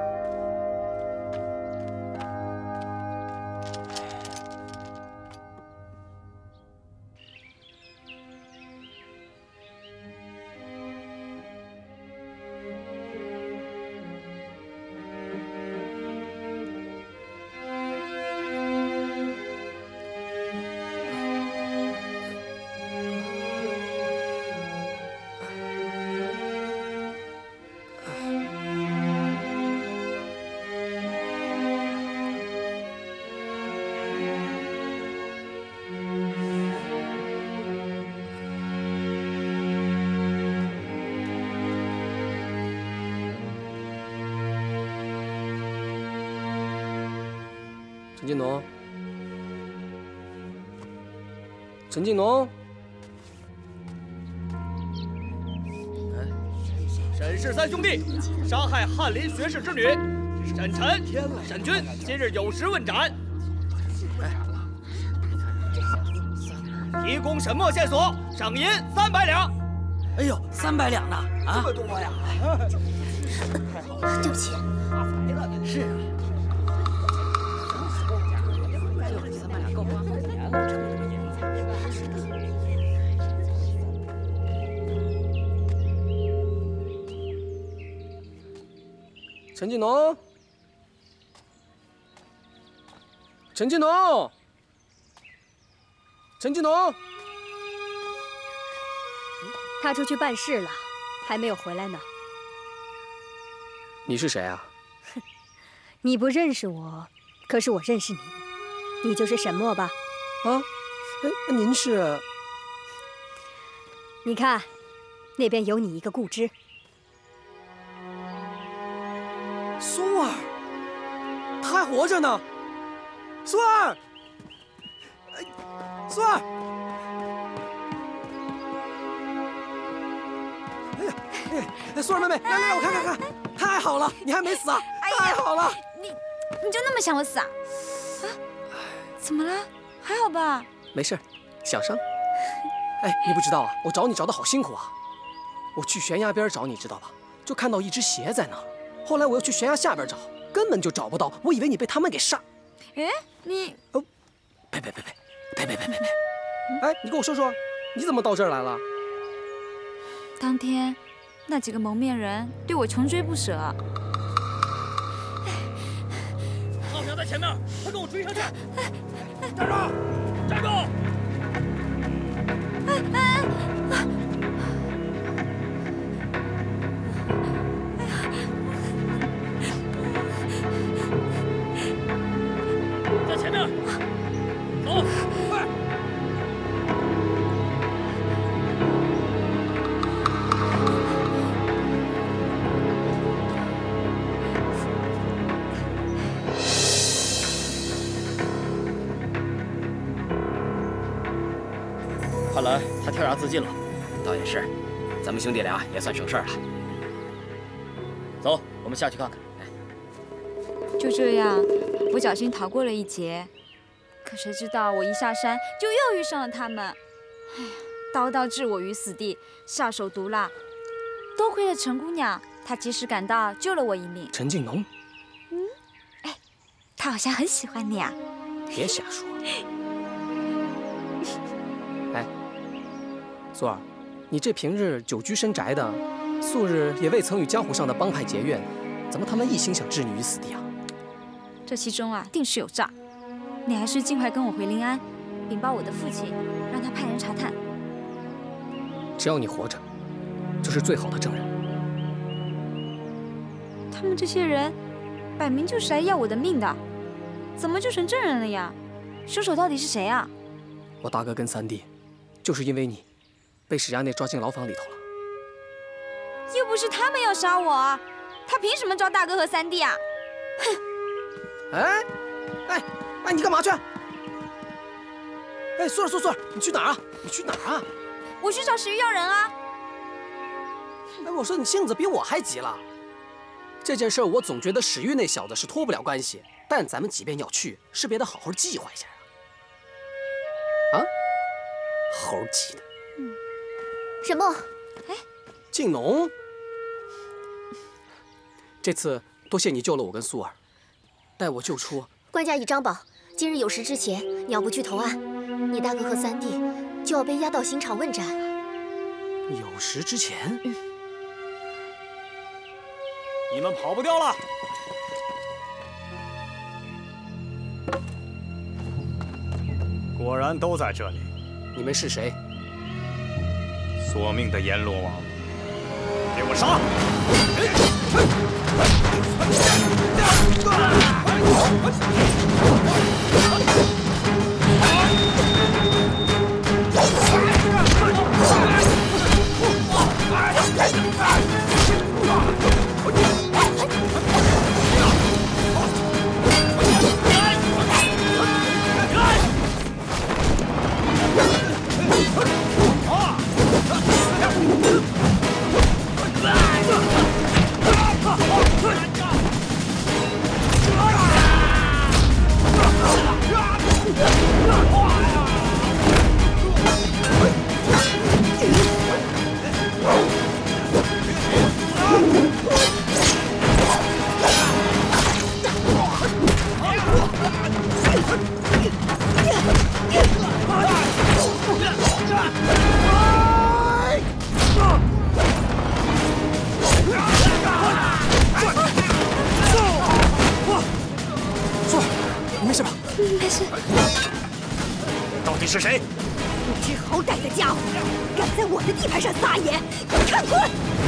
S1: 陈进农，陈进农，
S9: 沈氏三兄弟杀害翰林学士之女沈晨、沈君，今日有时问斩。提供沈墨线索，赏银三百两。
S5: 哎呦，三百两呢？啊，
S9: 这么多呀！
S6: 对不起。
S5: 是啊。
S1: 陈进农，陈进农，陈进农，
S11: 他出去办事了，还没有回来呢。
S1: 你是谁啊？
S11: 你不认识我，可是我认识你，你就是沈墨吧？
S1: 啊，哎，您是？
S11: 你看，那边有你一个故知。
S1: 苏儿，她还活着呢。苏儿，哎，苏儿，哎呀，哎，苏儿妹妹，来来来，我看看看，太好了，你还没死啊！太好了，
S2: 你你就那么想我死啊？啊，怎么了？还好吧？
S1: 没事，小伤。哎，你不知道啊，我找你找的好辛苦啊。我去悬崖边找你，知道吧？就看到一只鞋在那儿。后来我又去悬崖下边找，根本就找不到。我以为你被他们给杀。
S2: 哎，你
S1: 哦，呸呸呸呸呸呸呸呸呸！哎，你跟我说说，你怎么到这儿来了？
S2: 当天那几个蒙面人对我穷追不舍。
S9: 好像在前面，快跟我追上去！站住！站住！
S2: 哎哎！
S9: 在前面，走，快！ 看来他跳崖自尽了。
S5: 倒也是，咱们兄弟俩也算省事儿了。
S9: 走，我们下去看看。
S2: 就这样，我侥幸逃过了一劫。可谁知道我一下山就又遇上了他们。哎呀，刀刀置我于死地，下手毒辣。多亏了陈姑娘，她及时赶到，救了我一命。
S1: 陈静农，
S2: 嗯，哎，她好像很喜欢你啊。
S1: 别瞎说。哎，苏儿，你这平日久居深宅的，素日也未曾与江湖上的帮派结怨，怎么他们一心想置你于死地啊？
S2: 这其中啊，定是有诈。你还是尽快跟我回临安，禀报我的父亲，让他派人查探。
S1: 只要你活着，就是最好的证人。
S2: 他们这些人，摆明就是来要我的命的，怎么就成证人了呀？凶手到底是谁啊？
S1: 我大哥跟三弟，就是因为你，被史衙内抓进牢房里头了。
S2: 又不是他们要杀我，他凭什么抓大哥和三弟啊？哼！
S1: 哎，哎。哎，你干嘛去？哎，素儿，素素儿，你去哪儿啊？你去哪儿啊？
S2: 我去找史玉要人啊！
S1: 哎，我说你性子比我还急了。这件事我总觉得史玉那小子是脱不了关系，但咱们即便要去，势必得好好计划一下啊！啊，猴急的。
S12: 嗯。沈墨，
S2: 哎，
S1: 静农，这次多谢你救了我跟素儿，待我救出。
S12: 官家已张保，今日酉时之前，你要不去投案，你大哥和三弟就要被押到刑场问斩。
S1: 酉时之前？
S12: 嗯。
S3: 你们跑不掉了！果然都在这里。
S1: 你们是谁？
S3: 索命的阎罗王，给我杀！是谁？
S11: 不知好歹的家伙，敢在我的地盘上撒野，看滚！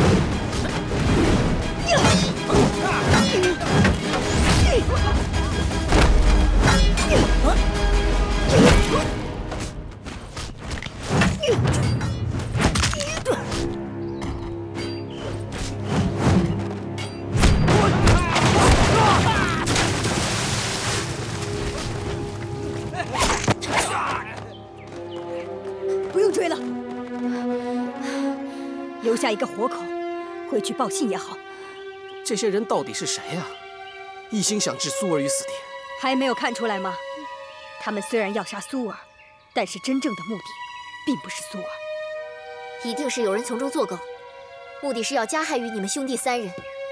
S11: 留下一个活口，回去报信也好。
S1: 这些人到底是谁呀？一心想置苏儿于死地，
S11: 还没有看出来吗？他们虽然要杀苏儿，但是真正的目的并不是苏儿，
S12: 一定是有人从中作梗，目的是要加害于你们兄弟三人。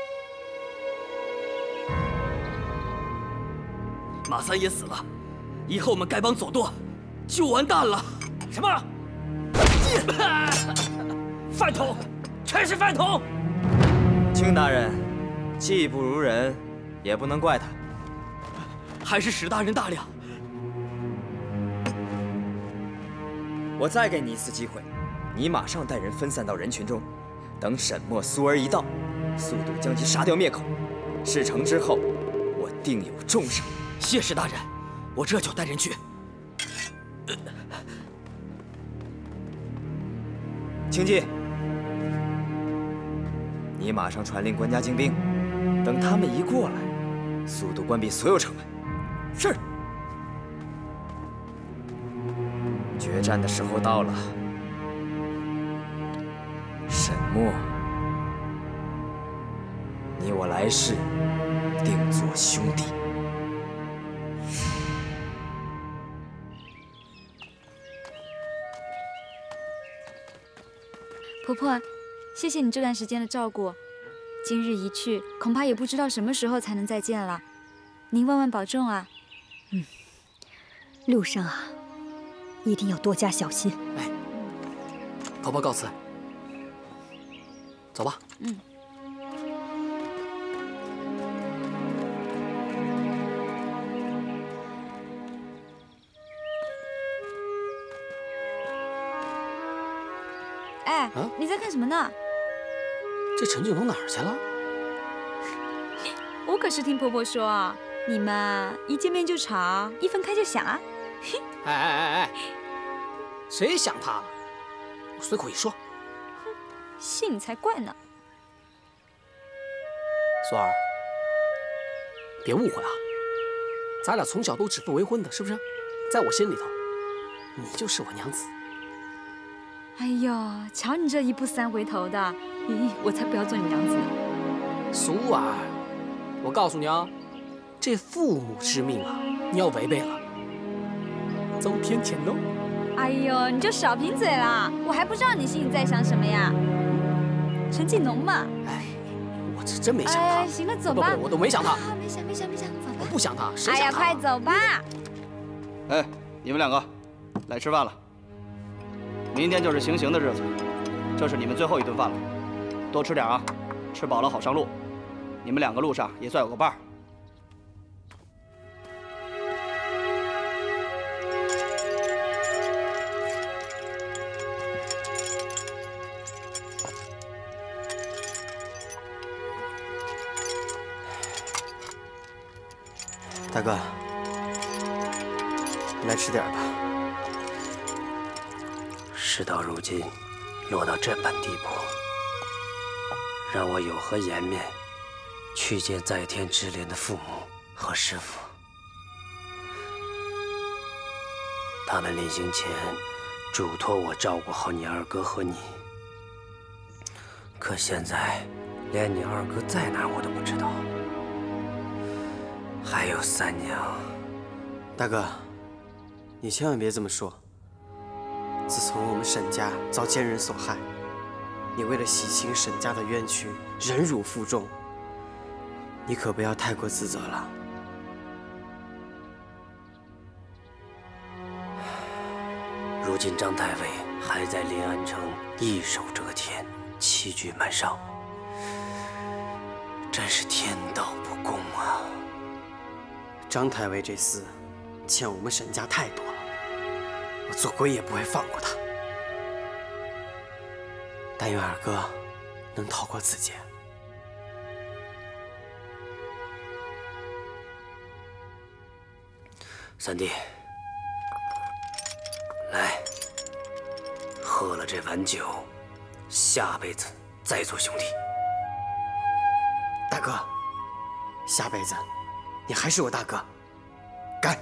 S9: 马三爷死了，以后我们丐帮左舵就完蛋了。
S13: 什么？饭桶，全是饭桶！
S7: 卿大人，技不如人，也不能怪他。
S9: 还是史大人大量。
S7: 我再给你一次机会，你马上带人分散到人群中，等沈墨、苏儿一到，速度将其杀掉灭口。事成之后，我定有重赏。
S9: 谢史大人，我这就带人去。
S7: 清寂，你马上传令官家精兵，等他们一过来，速度关闭所有城门。是。决战的时候到了， 墨，你我来世定做兄弟。
S2: 婆婆，谢谢你这段时间的照顾。今日一去，恐怕也不知道什么时候才能再见了。您万万保重啊！
S11: 嗯，路上啊，一定要多加小心。
S1: 哎，婆婆告辞，走吧。
S2: 嗯。哎，
S1: 啊、
S2: 你在看什么呢？
S1: 这陈俊龙哪儿去了？
S2: 我可是听婆婆说啊，你们一见面就吵，一分开就想啊。
S1: 哎哎哎哎，谁想他了？我随口一说。
S2: 信才怪呢。
S1: 苏儿，别误会啊，咱俩从小都指腹为婚的，是不是？在我心里头，你就是我娘子。
S2: 哎呦，瞧你这一步三回头的，咦，我才不要做你娘子呢。
S1: 苏儿，我告诉你啊，这父母之命啊，你要违背了，遭天谴哦。
S2: 哎呦，你就少贫嘴啦！我还不知道你心里在想什么呀。陈继农嘛。
S1: 哎，我是真没想他。
S2: 哎，行了，走吧。
S1: 不不，我都没想他。
S2: 啊，没想没想没想，走吧。
S1: 我不想他，谁想他？
S2: 哎呀，快走吧。
S14: 哎，你们两个，来吃饭了。明天就是行刑的日子，这是你们最后一顿饭了，多吃点啊，吃饱了好上路。你们两个路上也算有个伴儿。
S4: 大哥，来吃点吧。
S13: 事到如今，落到这般地步，让我有何颜面去见在天之灵的父母和师父？他们临行前嘱托我照顾好你二哥和你，可现在连你二哥在哪儿我都不知道。还有三娘，
S4: 大哥，你千万别这么说。自从我们沈家遭奸人所害，你为了洗清沈家的冤屈，忍辱负重，你可不要太过自责了。
S13: 如今张太尉还在临安城一手遮天，欺君瞒上，真是天道不公啊！
S4: 张太尉这厮欠我们沈家太多了，我做鬼也不会放过他。但愿二哥能逃过此劫。
S13: 三弟，来，喝了这碗酒，下辈子再做兄弟。
S4: 大哥，下辈子你还是我大哥，干！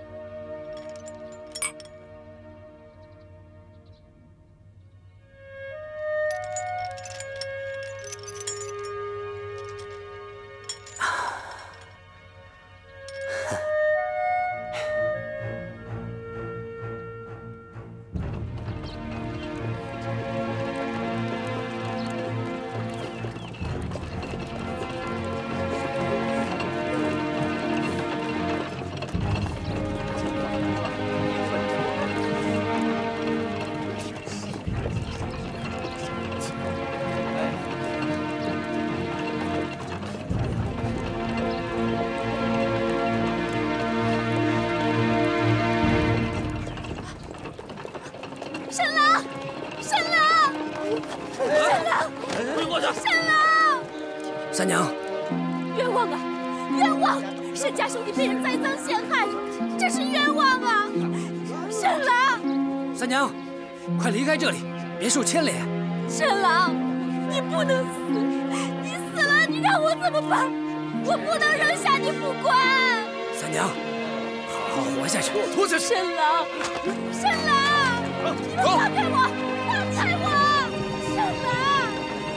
S13: 三娘，
S10: 冤枉啊！冤枉！沈家兄弟被人栽赃陷害，真是冤枉啊！沈郎，
S13: 三娘，快离开这里，别受牵连。
S10: 沈郎，你不能死，你死了，你让我怎么办？我不能扔下你不管。
S13: 三娘，好好活下去。
S8: 给我拖下去！
S10: 沈郎，沈郎，你们放开我！放开我！沈郎。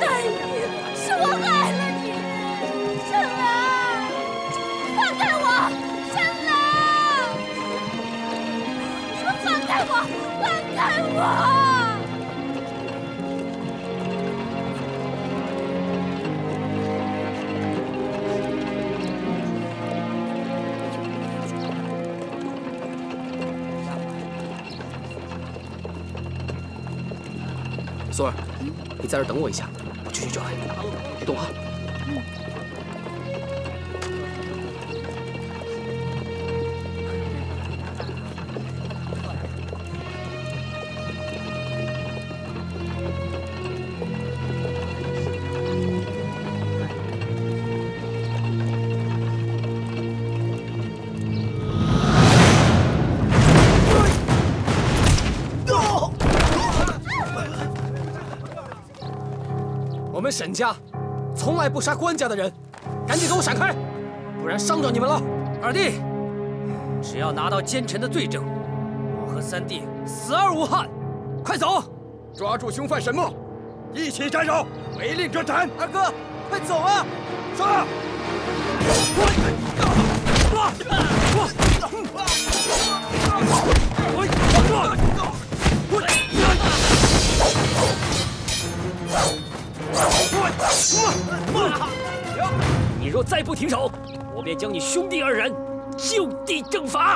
S6: 大义，是我害了你，沈兰，放开我，沈兰，放开我，放开我！
S1: 苏儿，你在这等我一下，我去去就来，别动啊！我们沈家从来不杀官家的人，赶紧给我闪开，不然伤着你们了。
S5: 二弟，只要拿到奸臣的罪证，我和三弟死而无憾。快走！
S8: 抓住凶犯沈墨，一起斩首，违令者斩。
S7: 二哥，快走啊！
S8: 杀！
S9: 你若再不停手，我便将你兄弟二人就地正法。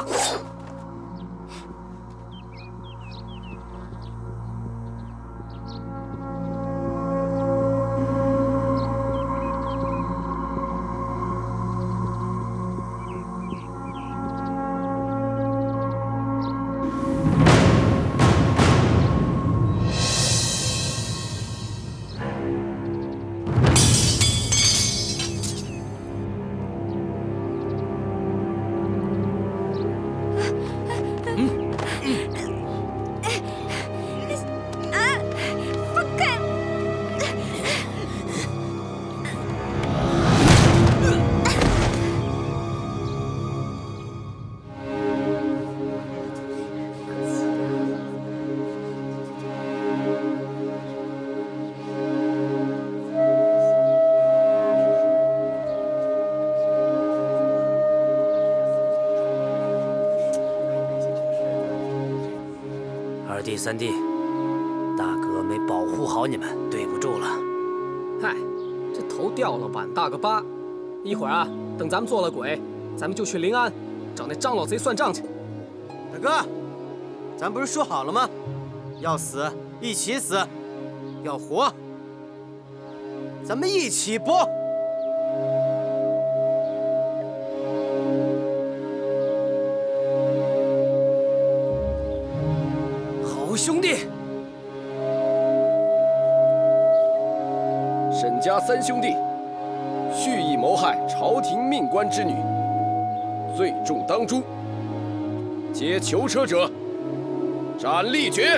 S5: 二弟、三弟，大哥没保护好你们，对不住了。
S1: 嗨，这头掉了碗大个疤。一会儿啊，等咱们做了鬼，咱们就去临安找那张老贼算账去。
S4: 大哥，咱不是说好了吗？要死一起死，要活咱们一起搏。
S1: 兄弟，
S8: 沈家三兄弟蓄意谋害朝廷命官之女，罪重当诛，皆囚车者斩立决。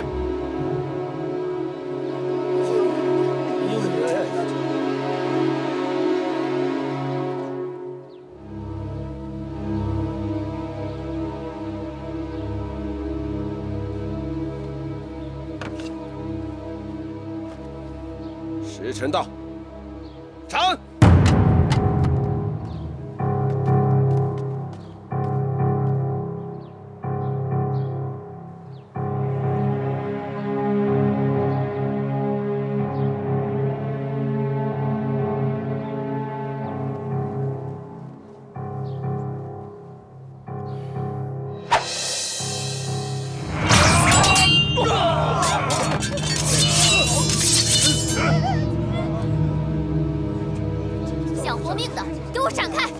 S8: 时辰到，斩！
S6: 想活命的，给我闪开！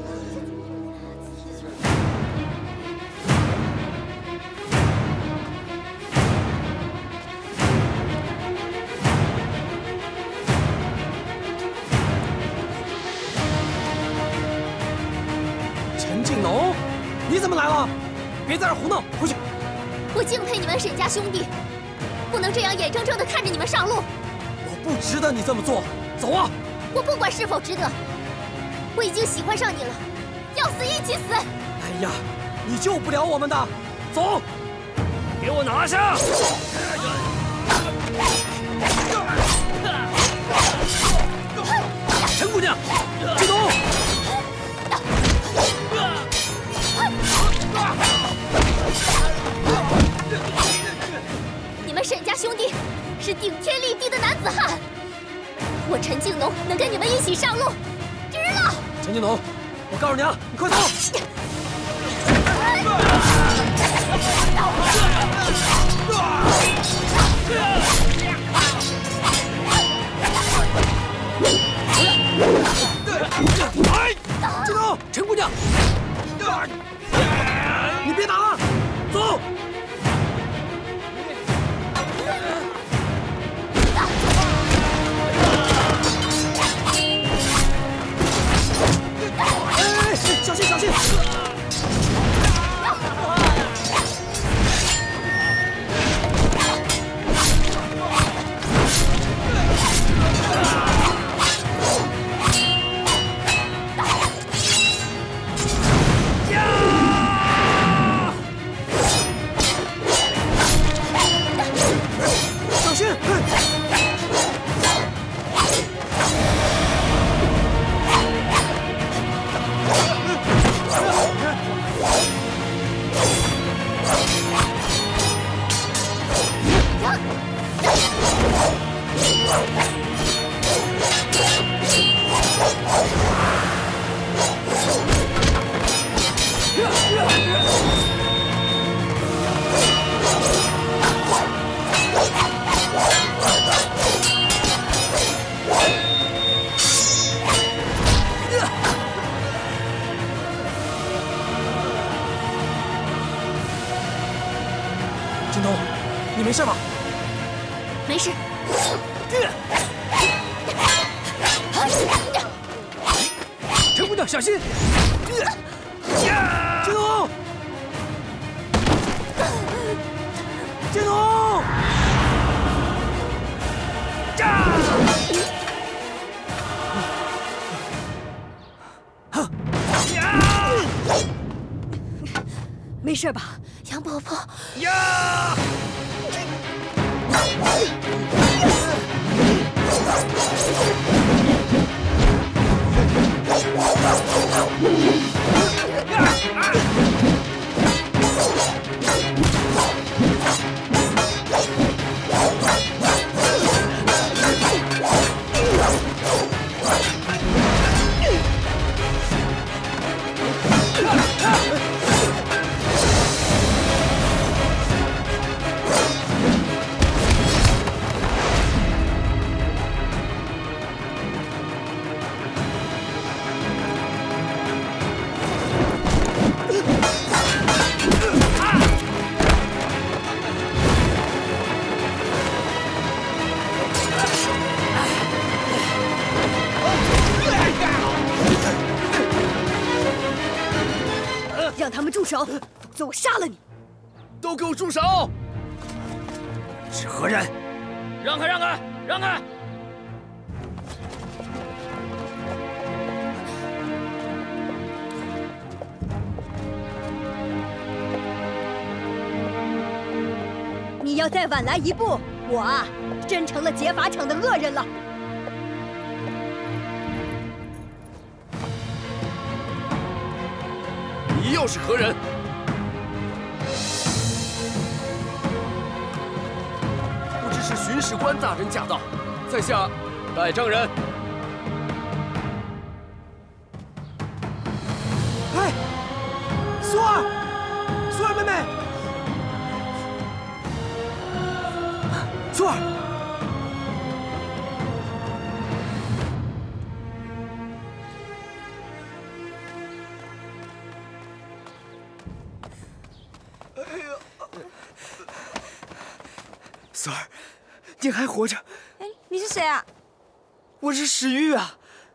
S1: 陈敬农，你怎么来了？别在这胡闹，回去！
S6: 我敬佩你们沈家兄弟，不能这样眼睁睁地看着你们上路。
S1: 我不值得你这么做，走啊！
S6: 我不管是否值得，我已经喜欢上你了，要死一起死！
S1: 哎呀，你救不了我们的，走，
S9: 给我拿下！ 陈姑娘，
S1: 金童。
S12: 你们沈家兄弟是顶天立地的男子汉，我陈静农能跟你们一起上路，值了！
S1: 陈静农，我告诉你啊，你快走！静农，陈姑娘，你别打了，走！ 小心，小心！小心！ 金童，你没事吧？
S12: 没事。
S1: 陈姑娘，小心！金童，金童！
S11: 没事吧，
S12: 杨伯伯？
S1: 呀！
S11: 让他们住手，否则我杀了你！
S8: 都给我住手！
S7: 是何人？
S9: 让开，让开，让开！
S11: 你要再晚来一步，我啊，真成了劫法场的恶人了。
S8: 你又是何人？不知是巡视官大人驾到，在下带证人。
S1: 哎，苏儿，苏儿妹妹，苏儿。 苏儿，你还活着？
S2: 哎，你是谁啊？
S7: 我是史玉啊。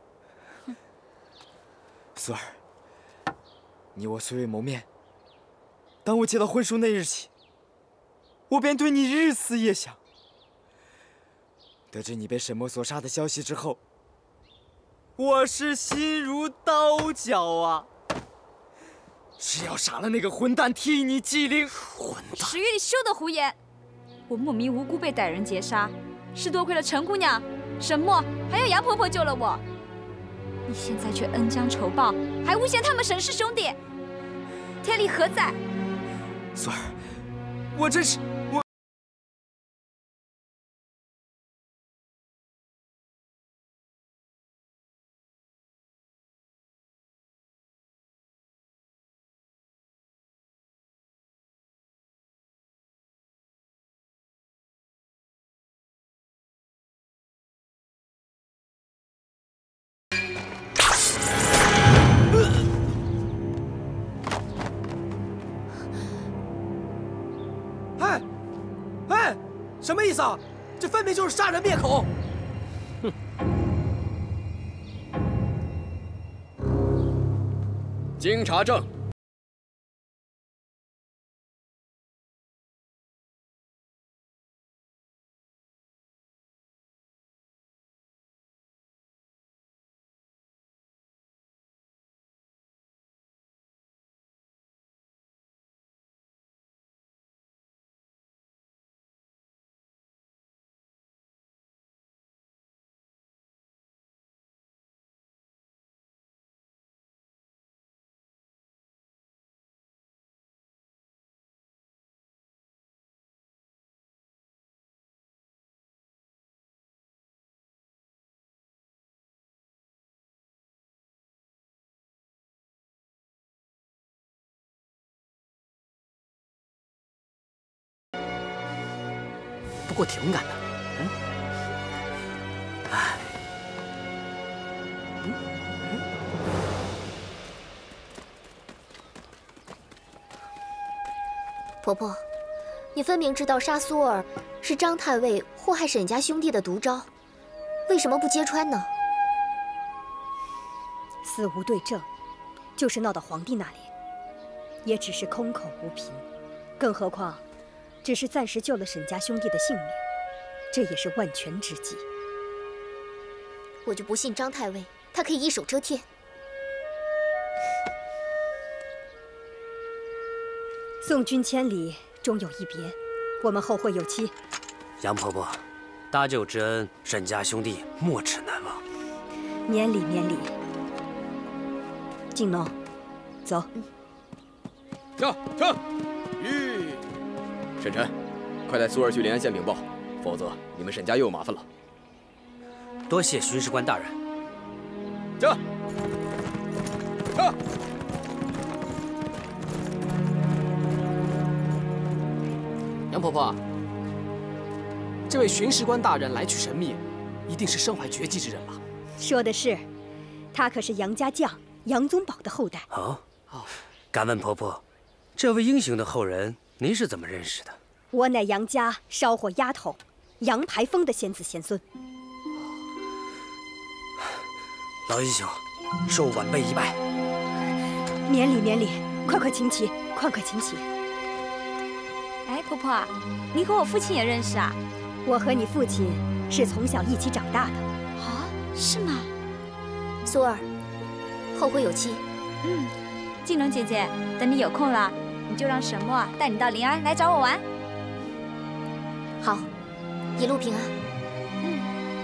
S7: 苏儿，你我虽未谋面，当我接到婚书那日起，我便对你日思夜想。得知你被沈墨所杀的消息之后，我是心如刀绞啊！是要杀了那个混蛋，替你祭灵。混蛋！
S2: 史玉，你休得胡言！ 我莫名无辜被歹人劫杀，是多亏了陈姑娘、沈墨还有杨婆婆救了我。 你现在却恩将仇报，还诬陷他们沈氏兄弟，天理何在？
S7: 素儿，我真是我。哎，哎，什么意思啊？这分明就是杀人灭口！
S1: 哼！
S8: 经查证，
S1: 不过挺敢的。嗯，哎，
S6: 嗯嗯。婆婆，你分明知道杀苏儿是张太尉祸害沈家兄弟的毒招，为什么不揭穿呢？
S11: 死无对证，就是闹到皇帝那里，也只是空口无凭。更何况。 只是暂时救了沈家兄弟的性命，这也是万全之计。
S6: 我就不信张太尉他可以一手遮天。
S11: 送君千里，终有一别，我们后会有期。
S13: 杨婆婆，搭救之恩，沈家兄弟没齿难忘。
S11: 免礼免礼。静农，走。
S8: 撤撤，吁。 沈晨，快带苏儿去临安县禀报，否则你们沈家又有麻烦了。
S13: 多谢巡视官大人。
S8: 驾！撤！
S1: 杨婆婆，这位巡视官大人来去神秘，一定是身怀绝技之人吧？
S11: 说的是，他可是杨家将杨宗保的后代。
S13: 哦哦，敢问婆婆，这位英雄的后人？ 您是怎么认识的？
S11: 我乃杨家烧火丫头杨排风的先子先孙。
S13: 老英雄，受晚辈一拜。
S11: 免礼免礼，快快请起，快快请起。
S2: 哎，婆婆，你和我父亲也认识啊？
S11: 我和你父亲是从小一起长大的。
S2: 啊，是吗？
S6: 苏儿，后会有期。
S2: 嗯，静龙姐姐，等你有空了。 你就让沈墨带你到临安来找我玩。
S6: 好，一路平安。
S2: 嗯。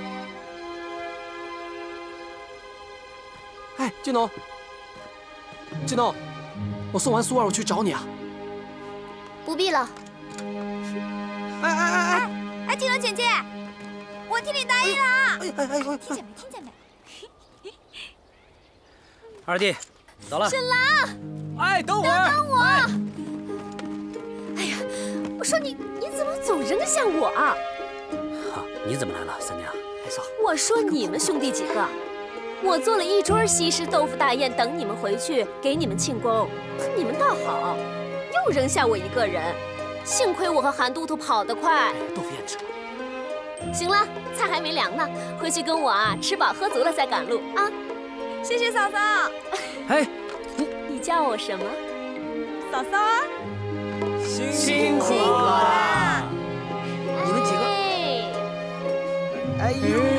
S1: 哎，静农，静农，我送完苏儿，我去找你啊。
S6: 不必了。
S1: 哎哎哎哎！
S2: 哎，静龙姐姐，我替你答应了啊！
S1: 哎哎哎！
S2: 听见没？听见没？
S13: 二弟，走了。
S6: 沈郎。
S7: 哎，等会儿！
S6: 等等我！哎呀，我说你你怎么总扔下我啊？
S13: 好，你怎么来了，三娘？
S1: 哎嫂，
S10: 我说你们兄弟几个，我做了一桌西式豆腐大宴，等你们回去给你们庆功，你们倒好，又扔下我一个人。幸亏我和韩都督跑得快。
S1: 豆腐宴吃了。
S10: 行了，菜还没凉呢，回去跟我啊吃饱喝足了再赶路啊。
S2: 谢谢嫂嫂。
S13: 哎。
S10: 你叫我什么？
S2: 嫂嫂啊！
S7: 辛苦
S2: 了！
S13: 你们几个，
S7: 哎呦！